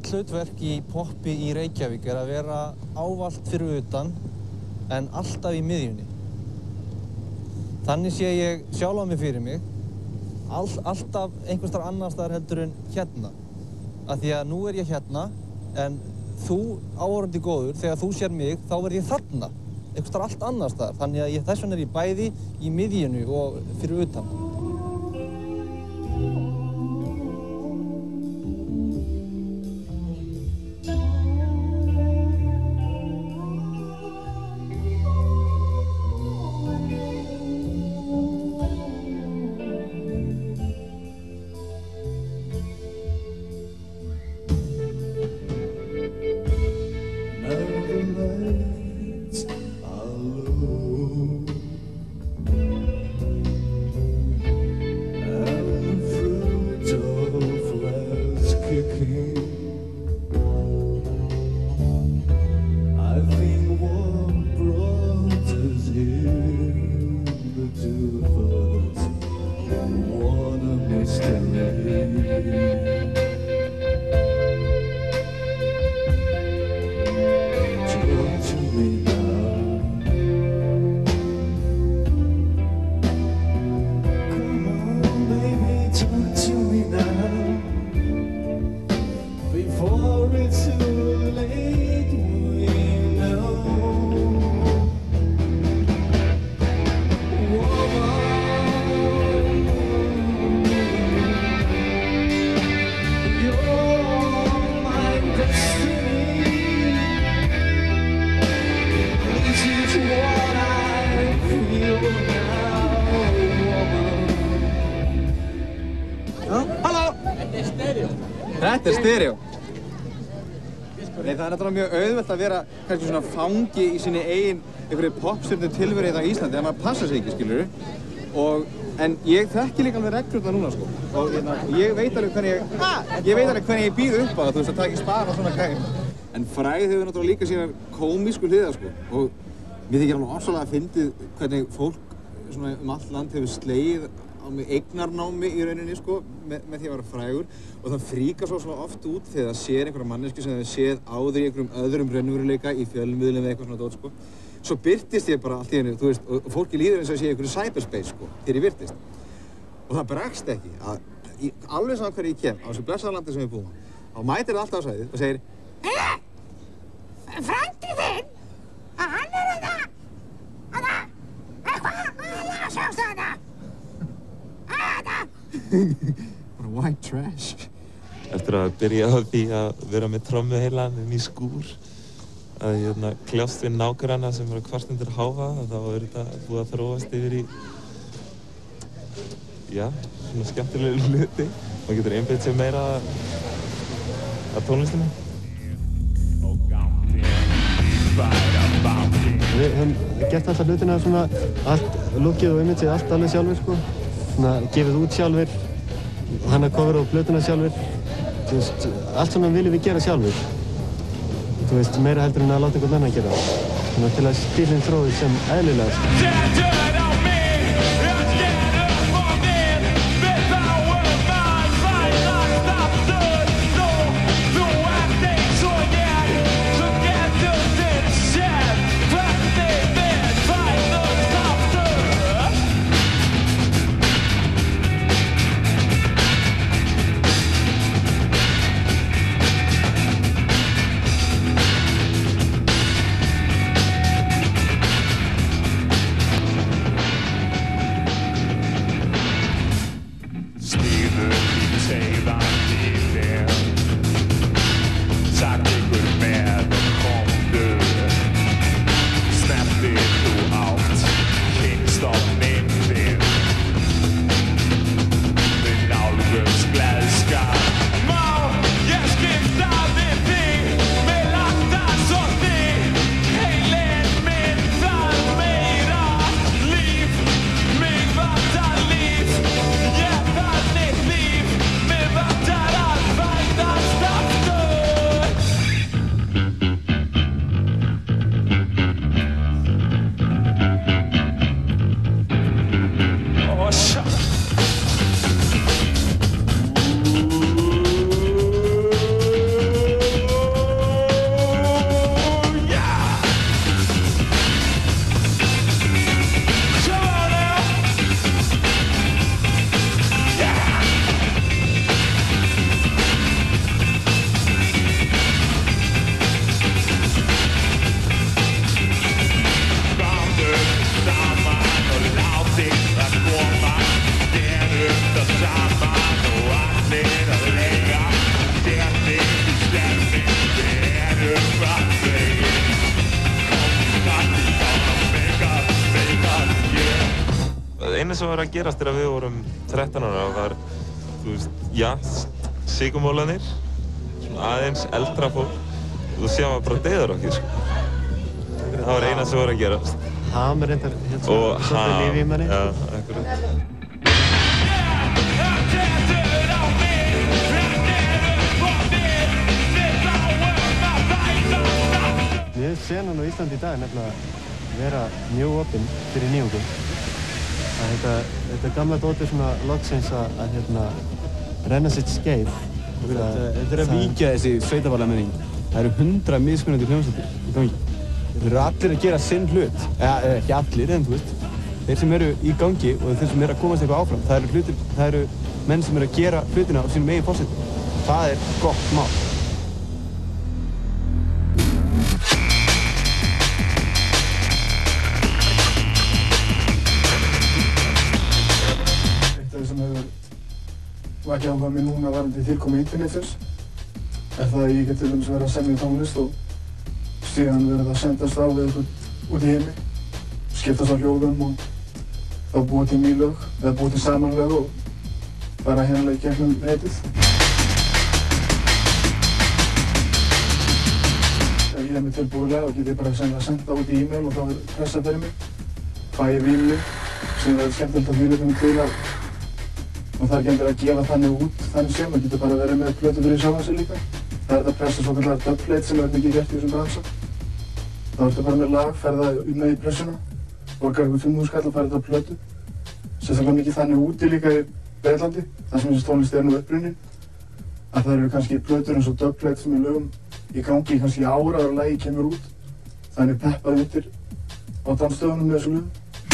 mitt hlutverk í poppi í Reykjavík er að vera ávallt fyrir utan en alltaf í miðjunni. Þannig sé ég sjálfa mig fyrir mig, all, alltaf einhvers staðar annars staðar heldur en hérna. Af því að nú er ég hérna, en þú, áhorfandi góður, þegar þú sér mig, þá verð ég þarna. Einhvers staðar allt annars staðar. Þannig að ég, þess vegna er ég bæði í miðjunni og fyrir utan. Þetta er stereo. Nei, það er náttúrulega mjög auðvelt að vera kannski svona fangi í sinni eigin einhverju popstjörnu tilveru hérna á Íslandi en maður passa sig ekki, skilurðu. Og, en ég þekki líka alveg reglurnar núna, sko. Og hérna, ég veit alveg hvernig ég, ah, ég veit alveg hvernig ég býð upp á það, þú veist, að taka í spara og svona gæm. En fræð hefur náttúrulega líka sínar komísku hliðar, sko. Og mér þykir alveg ofsalega að fyndið hvernig fólk svona um allt land hefur slegið á mig eignarnámi í rauninni, sko, með, með því að vera frægur. Og það fríkar svo svona oft út þegar það sér einhverja mannesku sem það séð áður í einhverjum öðrum raunveruleika í fjölmiðlum eða eitthvað svona dót, sko. Svo birtist ég bara allt í henni, þú veist, og fólki líður eins og sé einhverju cyberspace, sko, þegar ég birtist. Og það bregst ekki að, í, alveg saman hverju ég kem á þessu blessaða landi sem ég búum á, þá mætir það alltaf á sæðið og segir Hei, frændi þinn, að hann er þetta, þetta, eitthvað, þetta, sjástu þetta, þetta. Bara white trash. Eftir að byrja á því að vera með trommuheilann inn í skúr, að hérna, kljást við nágranna sem eru hvart undir háfa, þá er þetta búið að þróast yfir í, já, svona skemmtilegu hluti. Maður getur einbeitt sér meira að tónlistinni. Við höfum gert alltaf hlutina svona, allt lookið og imageið allt alveg sjálfur, sko. Svona gefið út sjálfur, hanna cover og plötuna sjálfur. Þú veist, allt svona viljum við gera sjálfur. Þú veist, meira heldur en að láta einhvern annan gera. Svona til að stílinn þróist sem eðlilegast. sem var að gerast þegar við vorum þrettán ára var, þú veist, jazz, sykumólanir, svona aðeins eldra fólk og þú séum að bara deyður okkur, sko. Það var eina sem var að gerast. Ham er reyndar hérna og svolítið lífið í manni. Já, akkurat. Mér finnst senan á Íslandi í dag nefnilega vera mjög opinn fyrir nýjungum. Að þetta, þetta gamla dótið svona loksins að, að hérna, renna sitt skeið. Þetta, þetta er að víkja þessi sveitabalamenning. Það eru hundra mismunandi hljómsveitir í gangi. Þeir eru allir að gera sinn hlut. Eða ekki allir, en þú veist. Þeir sem eru í gangi og þeir sem eru að komast eitthvað áfram. Það eru, hlutir, það eru menn sem eru að gera hlutina á sínum eigin forsendum. Það er gott mál. Og ekki áhuga mér núna varandi tilkomi internetsins er það að ég get til dæmis verið að semja tónlist og síðan verið að sendast á við eitthvað út í heimi, skiptast á hljóðum og þá búa til ný lög eða búa til saman lög og fara hérna í gegnum netið. Ef ég er með tilbúið lag þá get ég bara að senda út í e-mail og þá er pressað fyrir mig, fæ ég vínu sem það er skemmtilegt að vínu þeim til að og það er ekki endur að gefa þannig út þannig sem, það getur bara verið með plötur fyrir sjálfan sig líka. Það er þetta að pressa svokallar dubplate sem er mikið gert í þessum bransa. Þá ertu bara með lag, ferða um í pressuna, borgar eitthvað fimm þúsund skall og færi þetta á plötu. Sérstaklega mikið þannig úti líka í Bretlandi, þar sem þessi tónlist er nú upprunnin. Að það eru kannski plötur eins og dubplate sem er lögum í gangi í kannski ára ára lagi kemur út. Þannig peppað undir á dansstöðunum með þessu lögum.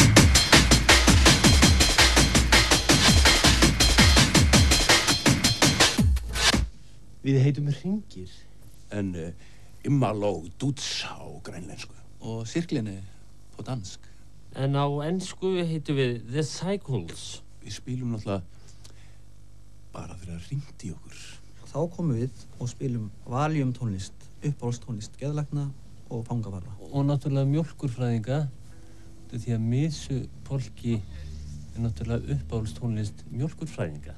Við heitum Hringir. En uh, Immaló Dútsa á grænlensku. Og Sirklinni på dansk. En á ensku heitum við The Cycles. Við spilum náttúrulega bara fyrir að hringt í okkur. Þá komum við og spilum Valium tónlist, uppáhaldstónlist geðlækna og fangavarða. Og náttúrulega mjólkurfræðinga, því að misu polki er náttúrulega uppáhaldstónlist mjólkurfræðinga.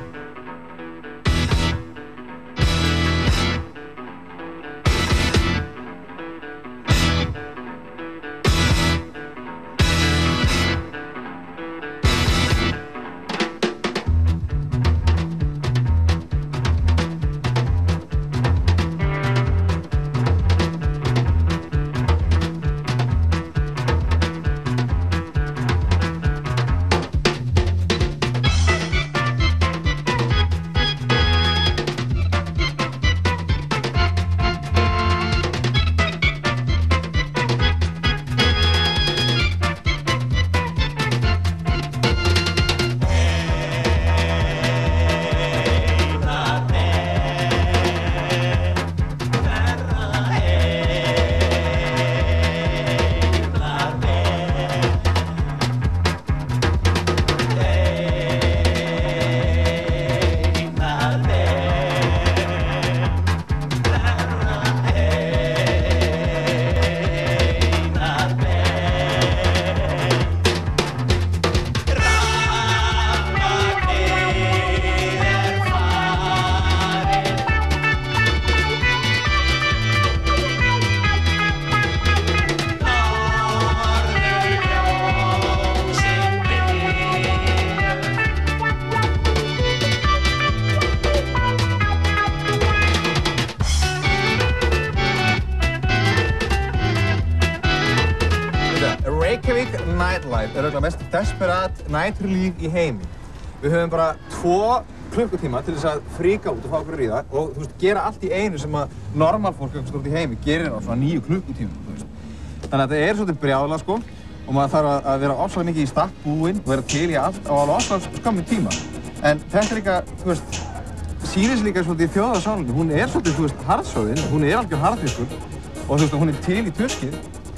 Reykjavík Nightlife er auðvitað mest desperat næturlíf í heimi. Við höfum bara tvo klukkutíma til þess að fríka út og fá okkur að ríða og þú veist, gera allt í einu sem að normalfólk einhvers staðar út í heimi gerir á svona níu klukkutímum, þú veist. Þannig að þetta er svolítið brjálæði sko og maður þarf að vera ofsalega mikið í stakk búinn og vera til í allt á alveg ofsalega skammum tíma. En þetta er líka, þú veist, sýnir sig líka svolítið í þjóðarsálinu. Hún er svolítið, þú veist, harðsjóðin, hún er algjör harðfiskur og þú veist, hún er til í tuskið.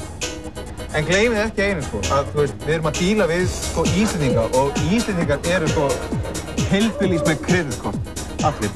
En gleymið ekki einu sko, að þú veist, við erum að díla við sko Íslendinga og Íslendingar eru sko heilbillís með kreditkort, allir.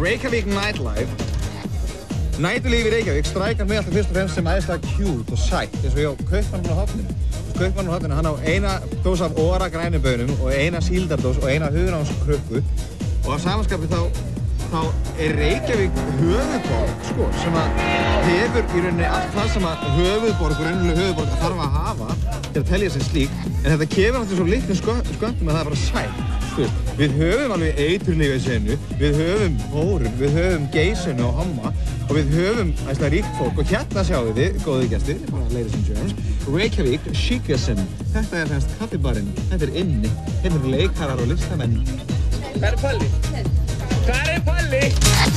Reykjavík Nightlife. Næturlíf í Reykjavík strækar mig alltaf fyrst og fremst sem æðislega cute og sætt, eins og ég á Kaupmannahöfn á Horninu. Kaupmannahöfn á Horninu, hann á eina dós af óra grænubönum og eina síldardós og eina hugrangskrukku. Og af samanskapi þá, þá er Reykjavík höfuðborg, sko, sem að hefur í rauninni allt það sem að höfuðborg, raunveruleg höfuðborg, þarf að hafa til að telja sig slík. En þetta kemur náttúrulega svo litlum skömmtum að það er bara sætt. Við höfum alveg eiturlífið senu, við höfum bórun, við höfum geysinu og homma og við höfum æsla ríkt fólk og hérna sjáum við, góði gestir, ladies and gents, Reykjavík Chicasen. Þetta er semst kaffibarinn, þetta er inni, hérna eru leikarar og listamenn. Hvað er Palli? Hvað er Palli?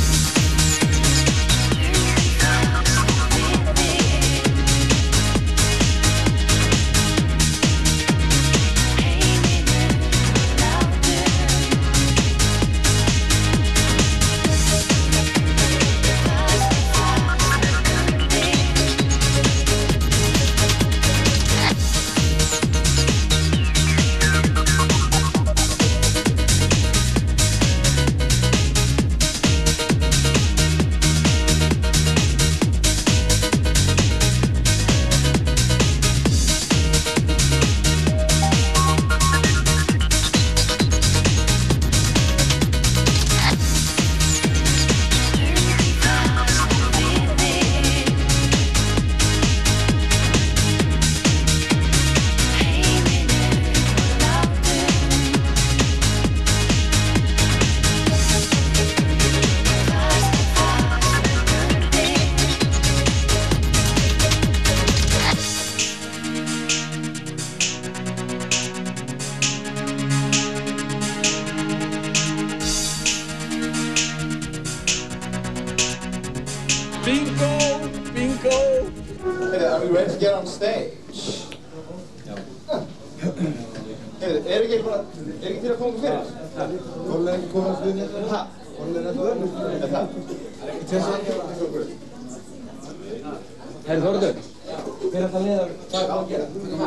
Herri Þórður, hver er þetta liðar? Hvað er það að gera?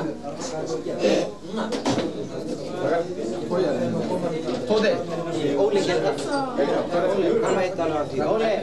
Tóti, Óli gerir það. Hann veit alveg að því. Óli!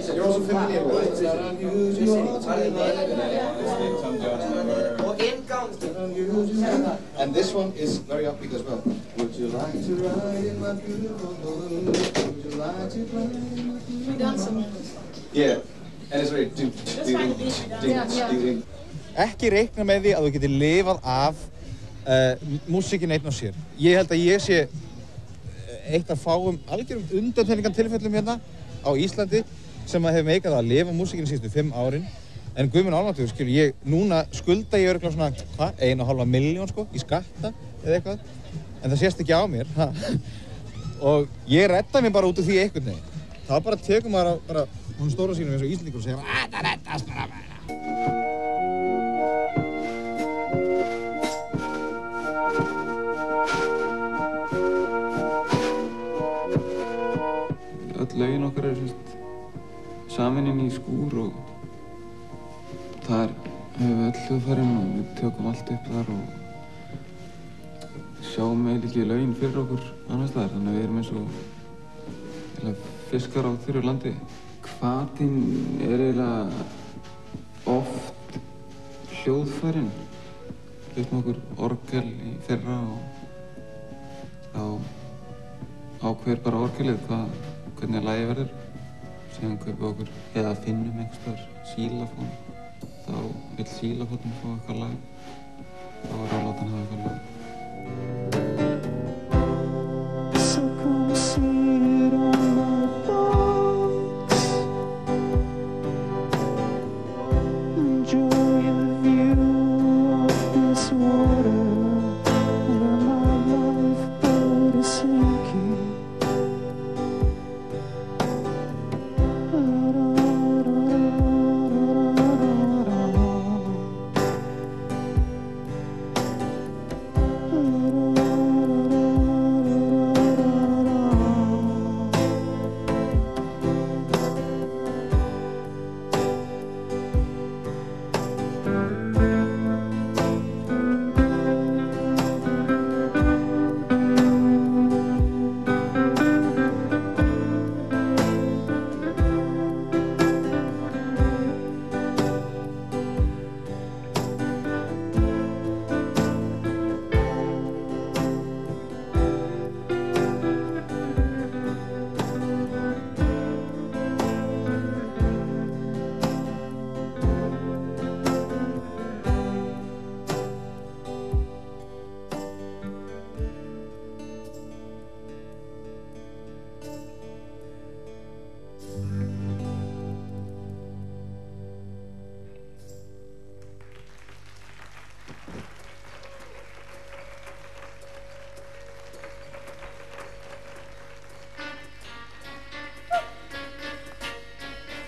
Og inngang! And this one is very upbeat as well. Would you like to ride in my beautiful boat? Would you like to ride in my beautiful boat? Dancing. Yeah. And it's very do do do do. Ekki reikna með því að þú getur lifað af uh, músíkin einn og sér. Ég held að ég sé eitt af fáum algjörum undantekningartilfellum hérna á Íslandi sem að hefur meikað að lifa músíkinu síðustu fimm árin. En guð minn almáttugur, skilur, ég núna skulda ég örugglega svona, hvað, eina og hálfa milljón sko, í skatta eða eitthvað. En það sést ekki á mér, ha. Og ég redda mér bara út af því einhvern veginn. Þá bara tekur maður bara hún stóra sínum eins og Íslendingur og segja að þetta reddast bara bara. Öll lögin okkar eru saman inn í skúr og þar höfum við öll hljóðfærin og við tökum allt upp þar og sjáum eiginlega ekki lögin fyrir okkur annars staðar, þannig að við erum eins og fiskar á þurru landi. Hvatinn er eiginlega oft hljóðfærin. Við höfum okkur orgel í fyrra og þá ákveður bara orgelið hvað, hvernig lagið verður. Síðan kaupum við okkur, eða finnum einhvers staðar xýlafón. Þá vill xýlafóninn fá eitthvað lag. Þá er að láta hann hafa eitthvað lag. Oh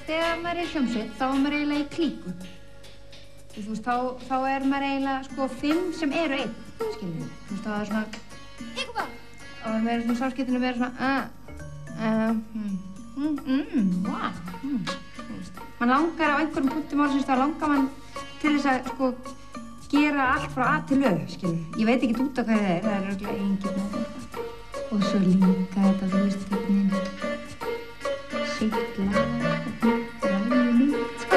þegar maður er í hljómsveit, þá er maður eiginlega í klíku. Og þú veist, þá, þá er maður eiginlega, sko, fimm sem eru einn, skiljið. Þú veist, þá er svona... Híkuba! Og það er meira svona sáskiptinu að vera svona, uh, uh, mm, mm, mm, wow, mm. Þú veist, mann langar á einhverjum punktum málsins, þá langar mann til þess að, sko, gera allt frá A til Ö, skiljið. Ég veit ekki út af hvað það er, það er örugglega enginn með eitthvað. Og svo líka þetta, þú veist, hvernig sitt lag og ræði mitt, sko.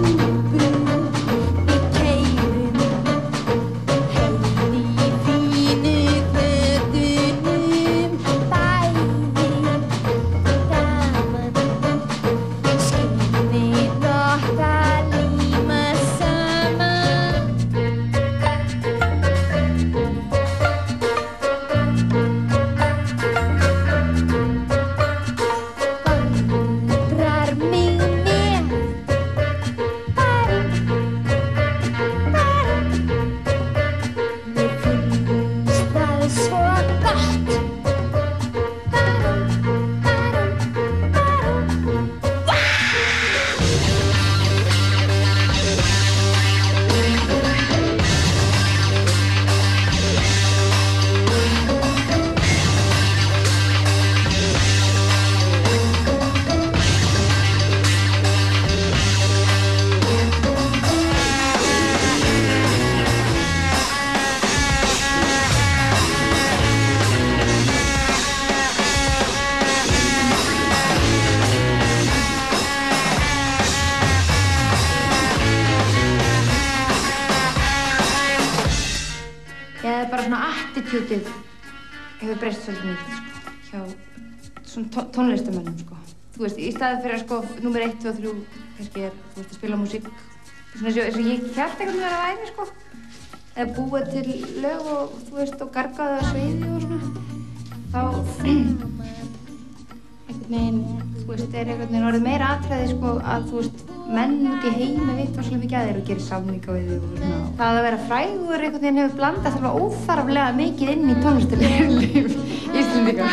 Attitútið hefur breyst svolítið mikið, sko, hjá svona tónlistarmönnum, sko. Þú veist, í staðið fyrir að, sko, númer eitt, tvö og þrjú, kannski er, þú veist, að spila músík, svona eins og ég hélt einhvern veginn að væri, sko. Eða búa til lög og, þú veist, og gargaði á sviði og svona. Þá, einhvern veginn, þú veist, er einhvern veginn orðið meira atriði, sko, að, þú veist, menn út í heimi veit rosalega mikið að þér og gerir samninga við þig og svona. Það að vera frægur einhvern veginn hefur blandast alveg óþarflega mikið inn í tónlistarlíf Íslendinga.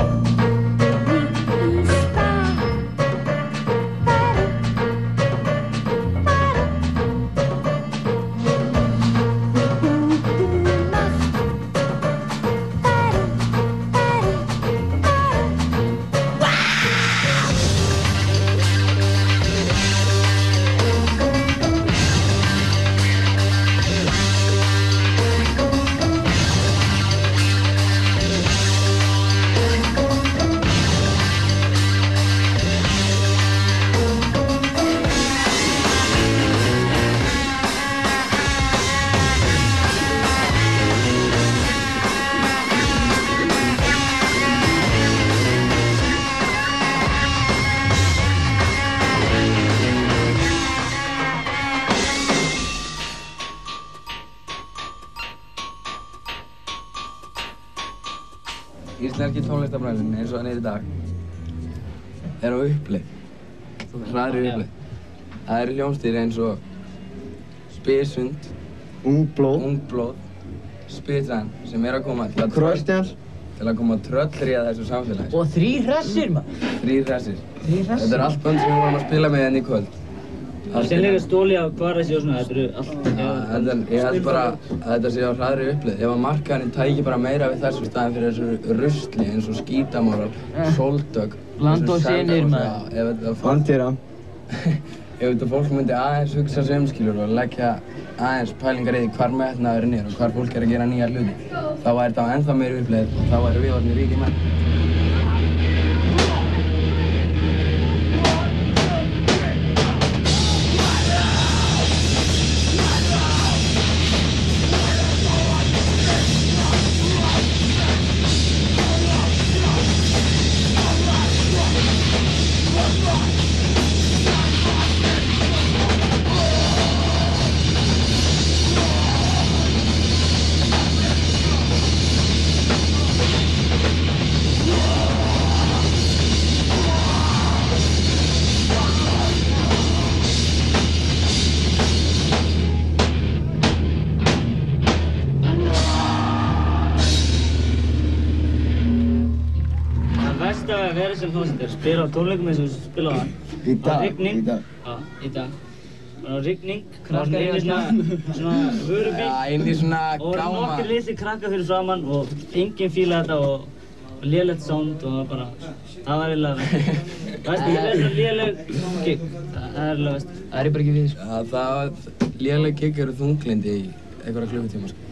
Íslenski tónlistarbransin eins og hann er í dag er á uppleið, hraðri uppleið. Það eru hljómsdýr eins og Spyrsund, Ungblóð, Ungblóð, Spytran sem er að koma til að Kröstjál til að koma að tröllríða þessu samfélagi. Og þrír hressir, maður. Þrír hressir. Þrír hressir. Þetta er allt bönd sem við vorum að spila með henni í kvöld. Það er sennilega stóli af Kvarasi og svona, þetta eru allt... Þetta, ég held bara að þetta sé á hraðri uppleið. Ef að markaðurinn tæki bara meira við þessu staðinn fyrir þessu rusli eins og skítamóral, sóldögg... Bland og senir, maður. Fantýra. Ef þetta fólk myndi aðeins hugsa sig um, skilur, og leggja aðeins pælingar í því hvar metnaðurinn er og hvar fólk er að gera nýja hluti, þá væri þetta á ennþá meiri uppleið og þá væri við orðnir ríkir menn. Yeah. hvernig fannst þér spila á tónleikum eins og spila á hann? Í dag, rigning, í dag. Já, í dag. Það var rigning, það var Krakkar einu hérna. svona, svona vörubíl. Já, inn í svona og gáma. Og nokkur litlir krakkar fyrir framann og enginn fílaði þetta og, og lélegt sound og það var bara, það var eiginlega það. Veist ekki, það er svona léleg gig, það er eiginlega veist. Það er ég bara ekki við, sko. Já, það var léleg gig eru þunglindi í einhverja klukkutíma, sko.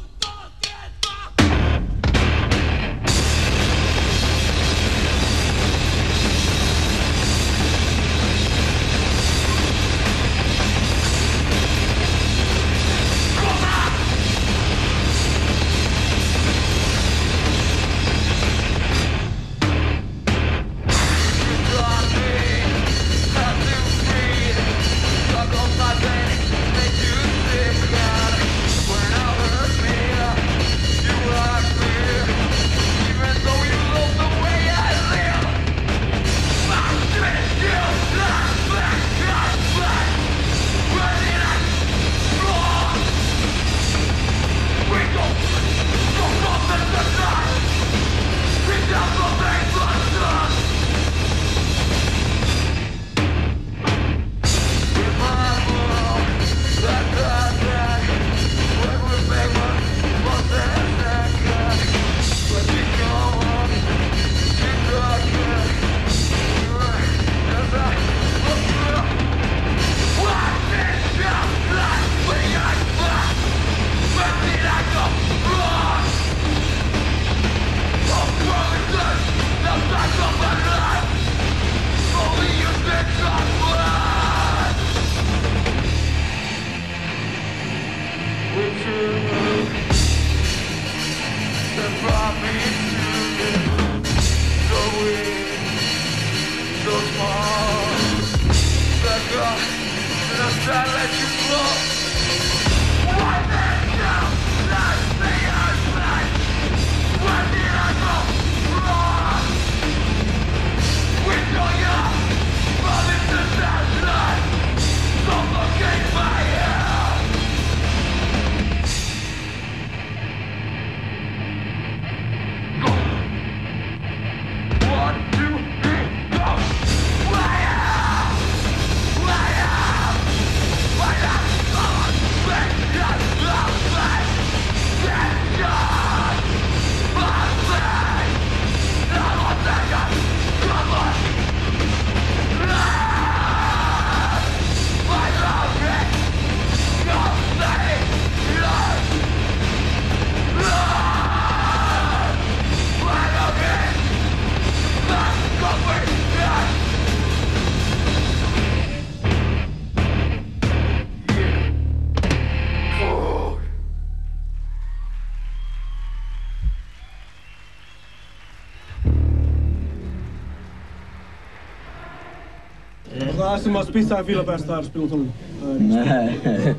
Það sem að spýtsaði fíla best, það er að spila á tónleikum. Nei.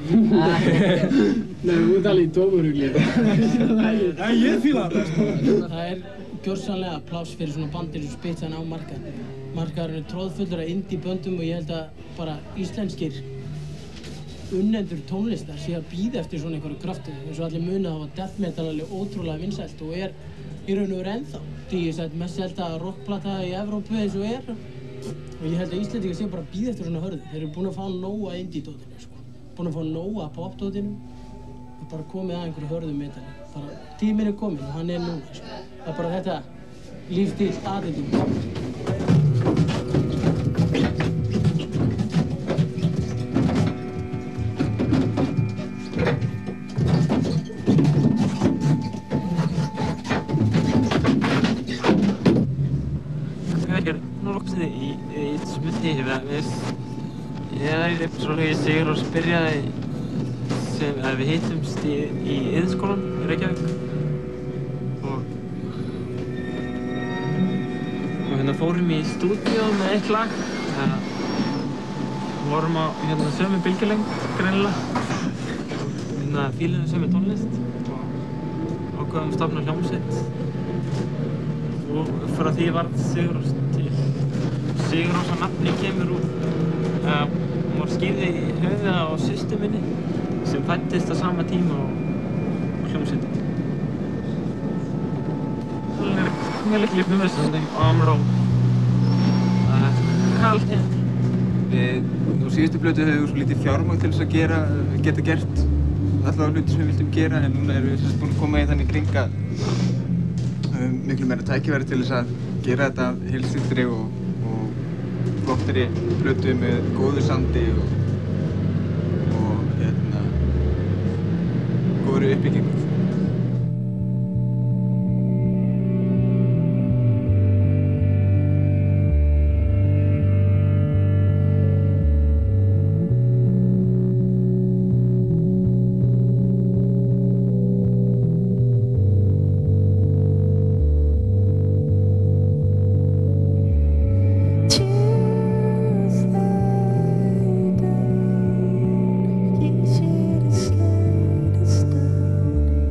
Nei, þú ert alveg í dómurugli. Nei, ég fíla það best. Það er gjörsamlega pláss fyrir svona bandir sem spýtsaðan á markað. Markaðurinn er tróðfullur af indie böndum og ég held að bara íslenskir unnendur tónlistar sé að bíða eftir svona einhverju krafti. Eins og allir muna það var death metal alveg ótrúlega vinsælt og er í raun og veru ennþá. Því ég sætt mest selda rockplata í Evrópu eins og er. Og ég held að Íslendingar séu bara að bíða eftir svona hörðu. Þeir eru búin að fá nóg af indie-dótinu, sko. Búin að fá nóg af pop-dótinu og bara komið að einhverju hörðu metali. Bara tíminn er kominn og hann er núna, sko. Það er bara þetta lífstíl attitúd. í þessum tíma. Ég er svona ég segir og spyrja þig sem að við hittumst í, í Iðnskólann í Reykjavík og, og hérna fórum í stúdíó með eitt lag. Það vorum á hérna sömu bylgjulengd greinilega. Hérna fíluðum sömu tónlist og ákveðum stofna hljómsveit og frá því varð Sigurrós til. Sigurrósa nafni kemur úr uh, hún var skírð í höfuðið á systur minni sem fæddist á sama tíma og hljómsveitin. Hún er mjög líklega með þessum Amró síðustu plötu höfum við svo lítið fjármagn til þess að gera, geta gert allavega hluti sem við vildum gera, en núna erum við sem sagt búin að koma í þannig kring að um, miklu meira tækifæri til þess að gera þetta heilstilltri og, og flottri plötu með góðu sandi og, og hérna, góðri uppbyggingu. Stone.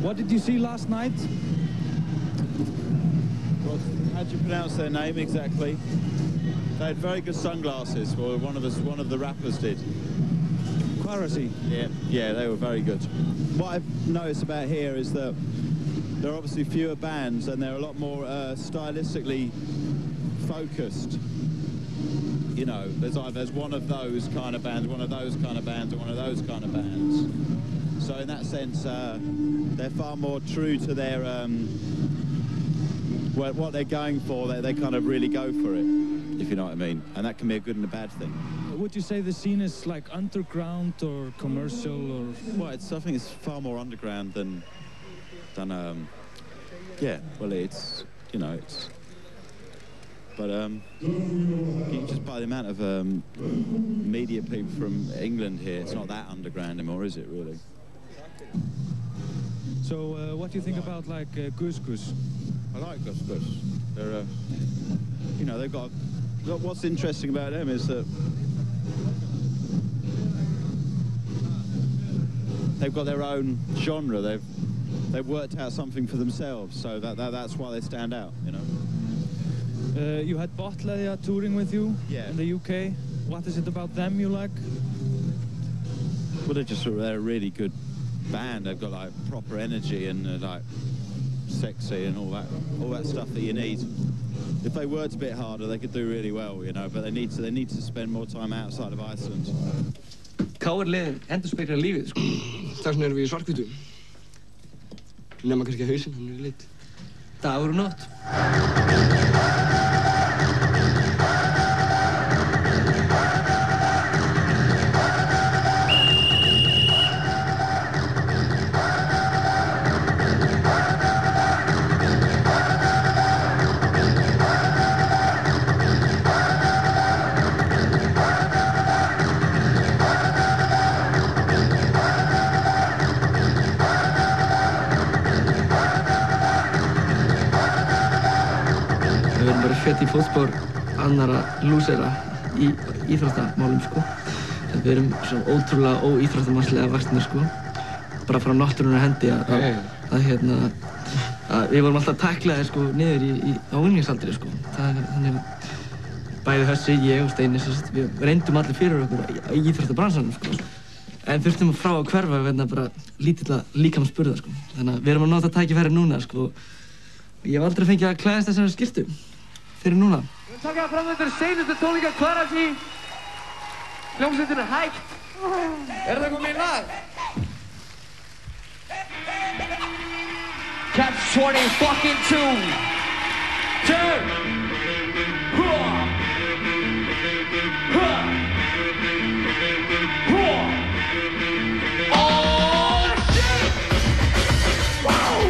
What did you see last night? Well, how do you pronounce their name exactly? They had very good sunglasses. Well, one of us, one of the rappers did. Quaresy. Yeah, yeah, they were very good. What I've noticed about here is that there are obviously fewer bands and they're a lot more uh, stylistically focused. You know, there's either there's one of those kind of bands, one of those kind of bands, and one of those kind of bands. So in that sense, uh, they're far more true to their um, what, what they're going for. They, they kind of really go for it, if you know what I mean. And that can be a good and a bad thing. Would you say the scene is like underground or commercial or? Well, it's, I think it's far more underground than, than um, yeah. Well, it's you know it's. But um, you just by the amount of um, media people from England here, it's not that underground anymore, is it really? So, uh, what do you think about like uh, Gus Gus? I like Gus Gus. They're, uh, you know, they've got. What's interesting about them is that they've got their own genre. They've they've worked out something for themselves. So that, that that's why they stand out. You know. Uh, you had Botleðja touring with you yeah. in the U K. What is it about them you like? Well, they're just they're a really good band. They've got like proper energy and uh, like sexy and all that all that stuff that you need. If they worked a bit harder, they could do really well, you know. But they need to they need to spend more time outside of Iceland. K R-liðin endurspeglar lífið, sko. Þess vegna erum við í svarthvítu. Nema kannski að hausinn, hann er í lit. Dagur og nótt. Fett í fótspor annara lúsera í íþróttamálum, sko. Við erum svo ótrúlega óíþróttamannslega vaxnir, sko. Bara frá náttúrunnar hendi að, að, að, hérna, að við vorum alltaf tæklaðir, sko, niður í, í, á unglingsaldri, sko. Það er þannig að bæði Hössi, ég og Steini, við reyndum allir fyrir okkur í íþróttabransanum, sko. En þurftum frá að hverfa hérna bara lítilla líkamsburða, sko. Þannig að við erum að nota tækifæri núna, sko. Ég hef aldrei fengið að klæðast þessari skyrtu. Fyrir núna. Við taka fram þetta seinustu tónleika Quaresy. Hljómsveitin er hægt. Er það komið í lag? Catch twenty fucking two. Turn. Huh. Huh. Huh. Oh shit! Wow!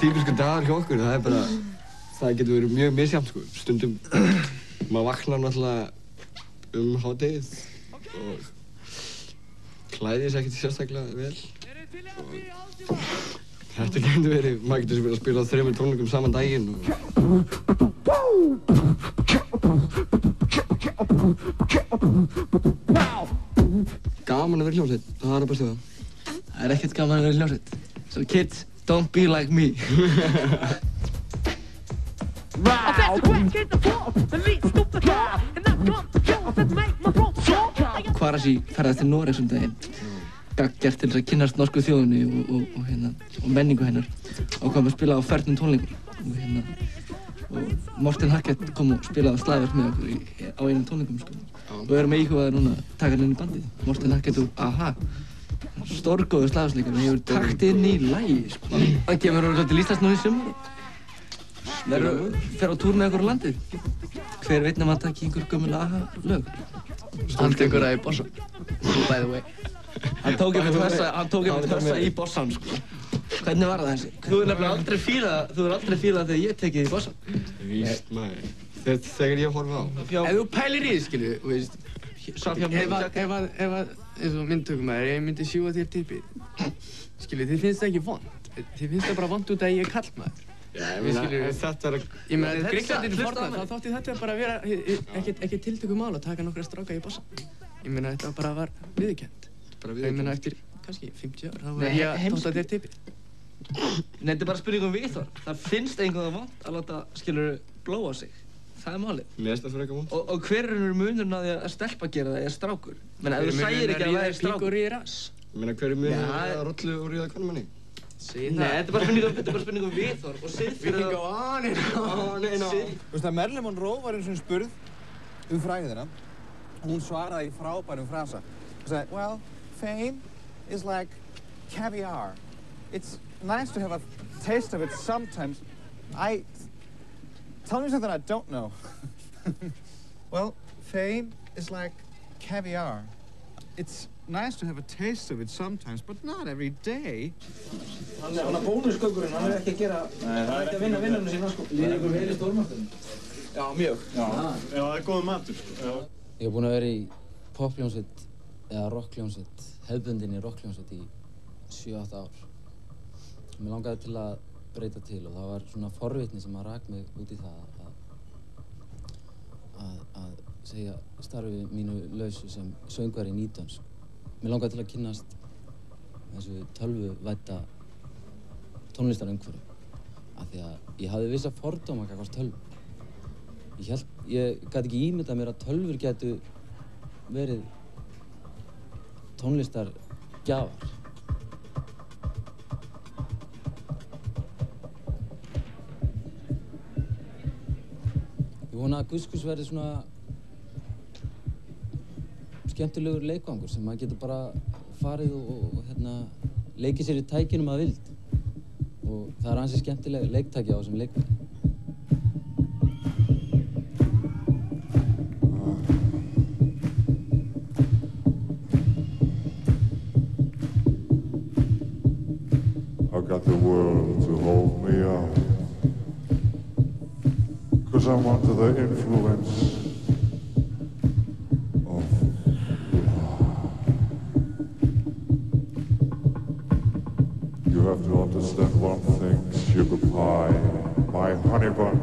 típiskur dagur hjá okkur, það er bara, það getur verið mjög misjafnt sko. Stundum, maður vaknar náttúrulega um hádegið og klæðir sig ekkert sérstaklega vel. Og þetta getur verið, maður getur verið að spila á þremur tónleikum saman daginn og... Gaman að vera hljómsveit, það er að bestu það. Það er ekkert gaman að vera hljómsveit. So kids, don't be like me. Kvarasi ferðast til Noregs um daginn. Gagngert til þess að kynnast norsku þjóðinni og, og, og, hérna, og menningu hennar. Og kom að spila á fernum tónleikum. Og, hérna, og Morten Harket kom og spilaði á slagverk með okkur í, á einum tónleikum. Sko. Og við erum íhugaðir núna að taka hann inn í bandið. Morten Harket og a-ha. Stórgóður slagversleikari, hann hefur takt inn í lagi, sko. Það kemur orðið til Íslands nú í sumar. Það fer á túr með okkur á landið. Hver veit nema að taka einhver gömul a-ha lög. Hann tekur það í Bossan, by the way. Hann tók einmitt þessa, hann tók einmitt þessa í Bossan, sko. Hvernig var það þessi? Þú er nefnilega aldrei fílað, þú er aldrei fílað þegar ég tekið í Bossan. Víst, maður. Þegar ég horfi á. Ef þú pælir í því, skilju, þú veist. Ef að, ef að, ef að, eins og myndtökumæður, ef ég myndi sjúga þér tippið, skilju, þið finnst það ekki vont. Þið finnst það bara vont út að ég er kallmaður. Já, ég meina, ef þetta er að... Ég meina, ef Grikkland er til fornað, þá þótti þetta bara að vera ekki tiltökumál að taka nokkra stráka í Bossan. Ég meina, þetta bara var viðurkennt. Ég meina, eftir kannski fimmtíu ár, þá var ég að tóta þér tippið. Nei, þetta er bara spurning um viðhorf. Það finnst einhverjum vont að láta, skilur, blóa sig. Það er málið. Mér finnst það fyrir eitthvað vont. Og, og hver er munurinn á því að stelpa gera það eða strákur? Menna, ef þú sægir ekki að það er strákur. Hver er munurinn að ríða pík og ríða rass? Ég meina, hver er munurinn að rollu og ríða konmanni? Nei, þetta er bara spurning um, þetta er bara spurning um viðhorf og siðferði. We can go on and on and on. Þú veist að Marilyn Monroe var eins og spurð um frægðina. Hún svaraði í frábærum frasa. Hún sagði, well, fame is like caviar. It's nice to have a taste of it sometimes. I... Tell me something I don't know. Well, fame is like caviar. It's nice to have a taste of it sometimes, but not every day. Hann er bónusgöggurinn, hann er ekki að gera... Nei, það er ekki að vinna vinnunum sína, sko. Líður ykkur vel í stórmarkaðinu? Já, mjög. Já, já, það er góður matur, sko. Ég hef búinn að vera í pophljómsveit, eða rockljómsveit, hefðbundinni rockljómsveit í sjö átta ár. Mér langaði til að breyta til og það var svona forvitni sem að rak mig út í það að, að, að segja starfi mínu lausu sem söngvari nýdönsk. Mér langaði til að kynnast þessu tölvuvædda tónlistarumhverfi af því að ég hafði vissa fordóma gagnvart tölvu. Ég held, ég gat ekki ímyndað mér að tölvur gætu verið tónlistargjafar. Ég vona að Guðskus verði svona skemmtilegur leikvangur sem maður getur bara farið og, og hérna, leikið sér í tækinum að vild. Og það er ansi skemmtileg leiktæki á þessum leikvangi. I've got the world to hold me up, 'cause I'm under the influence of love. You have to understand one thing, sugar pie, my honey bun.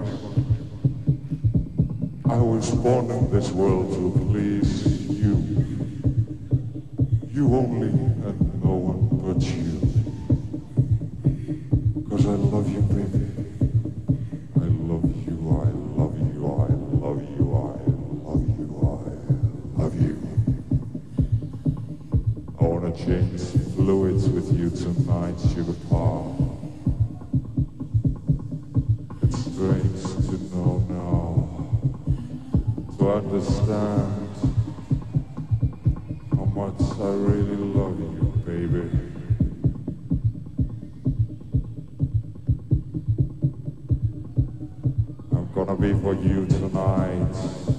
I was born in this world to please you. You only and no one but you. 'Cause I love you, baby. I love you, I love you, I love you, I love you, I love you. I wanna change fluids with you tonight, sugar pie. It's strange to know now, to understand how much I really love you, baby. Gonna be for you tonight.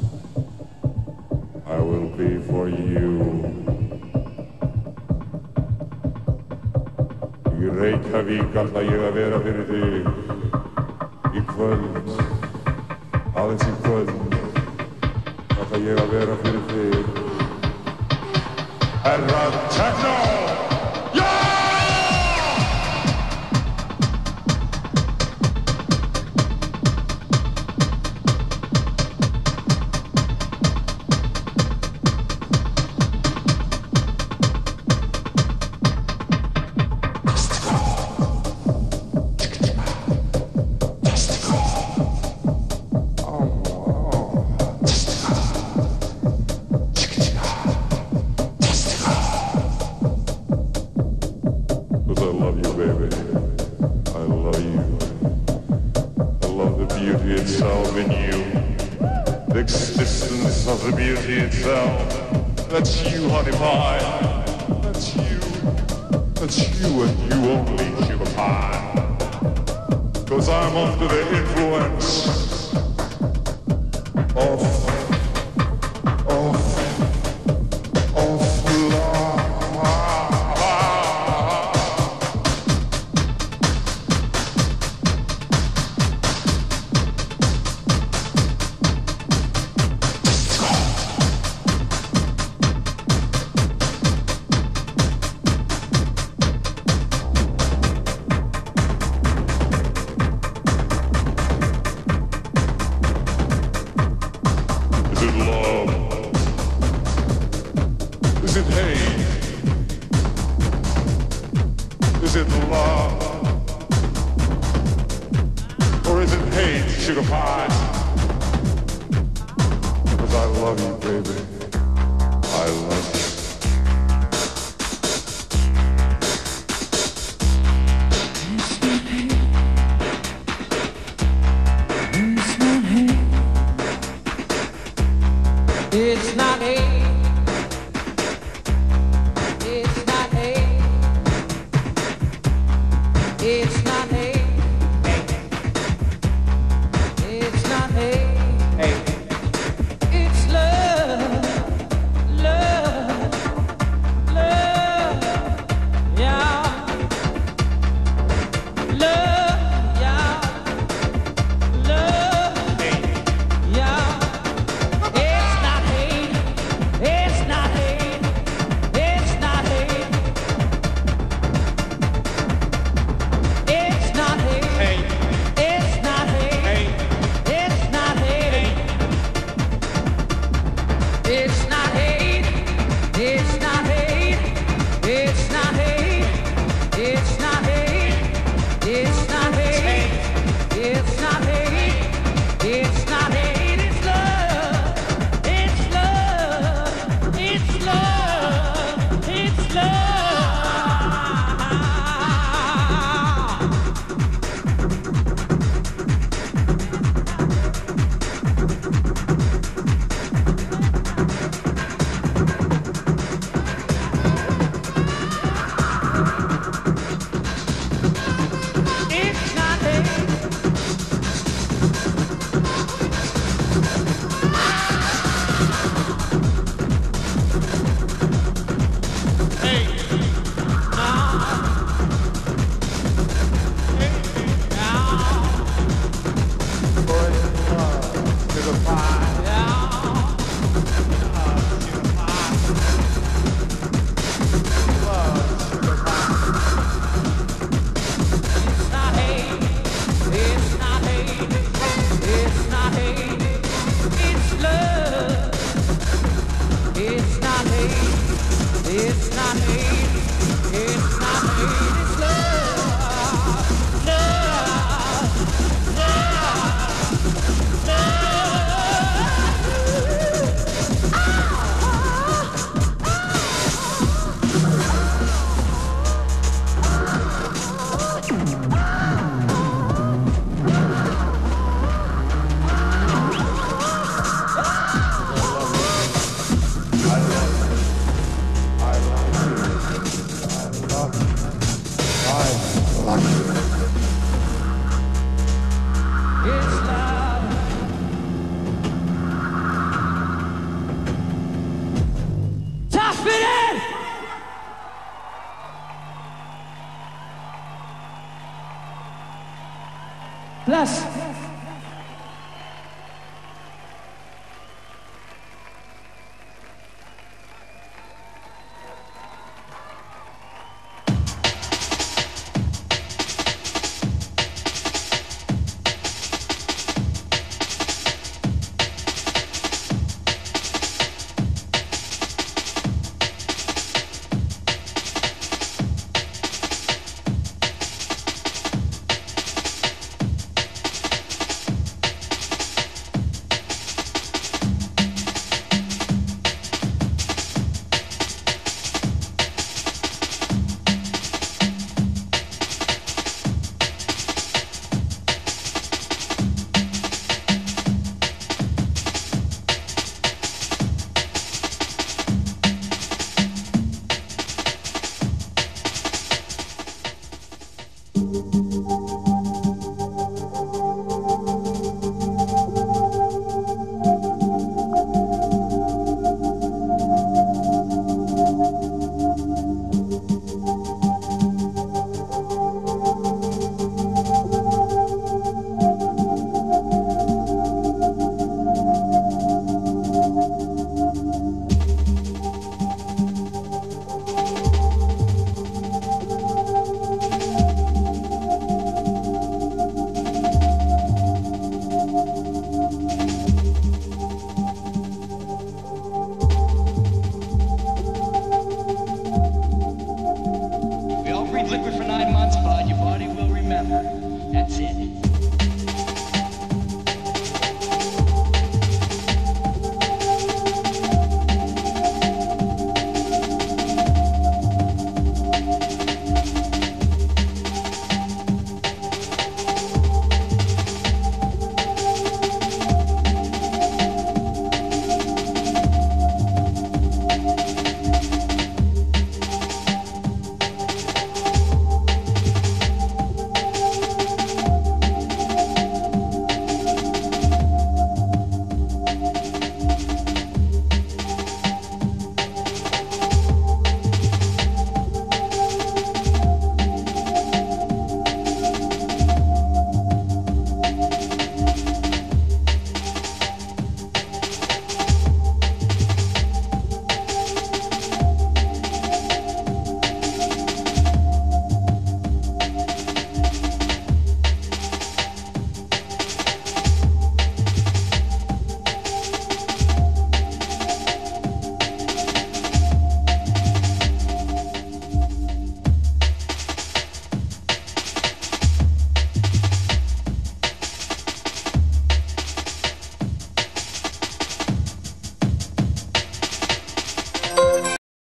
I will be for you. Í Reykjavík Reykjavík ætla ég að vera fyrir þig í kvöld, aðeins í kvöld ætla ég að vera fyrir þig Herra Techno! It's love, love. Bless. Liquid for nine months, bud. Your body will remember. That's it.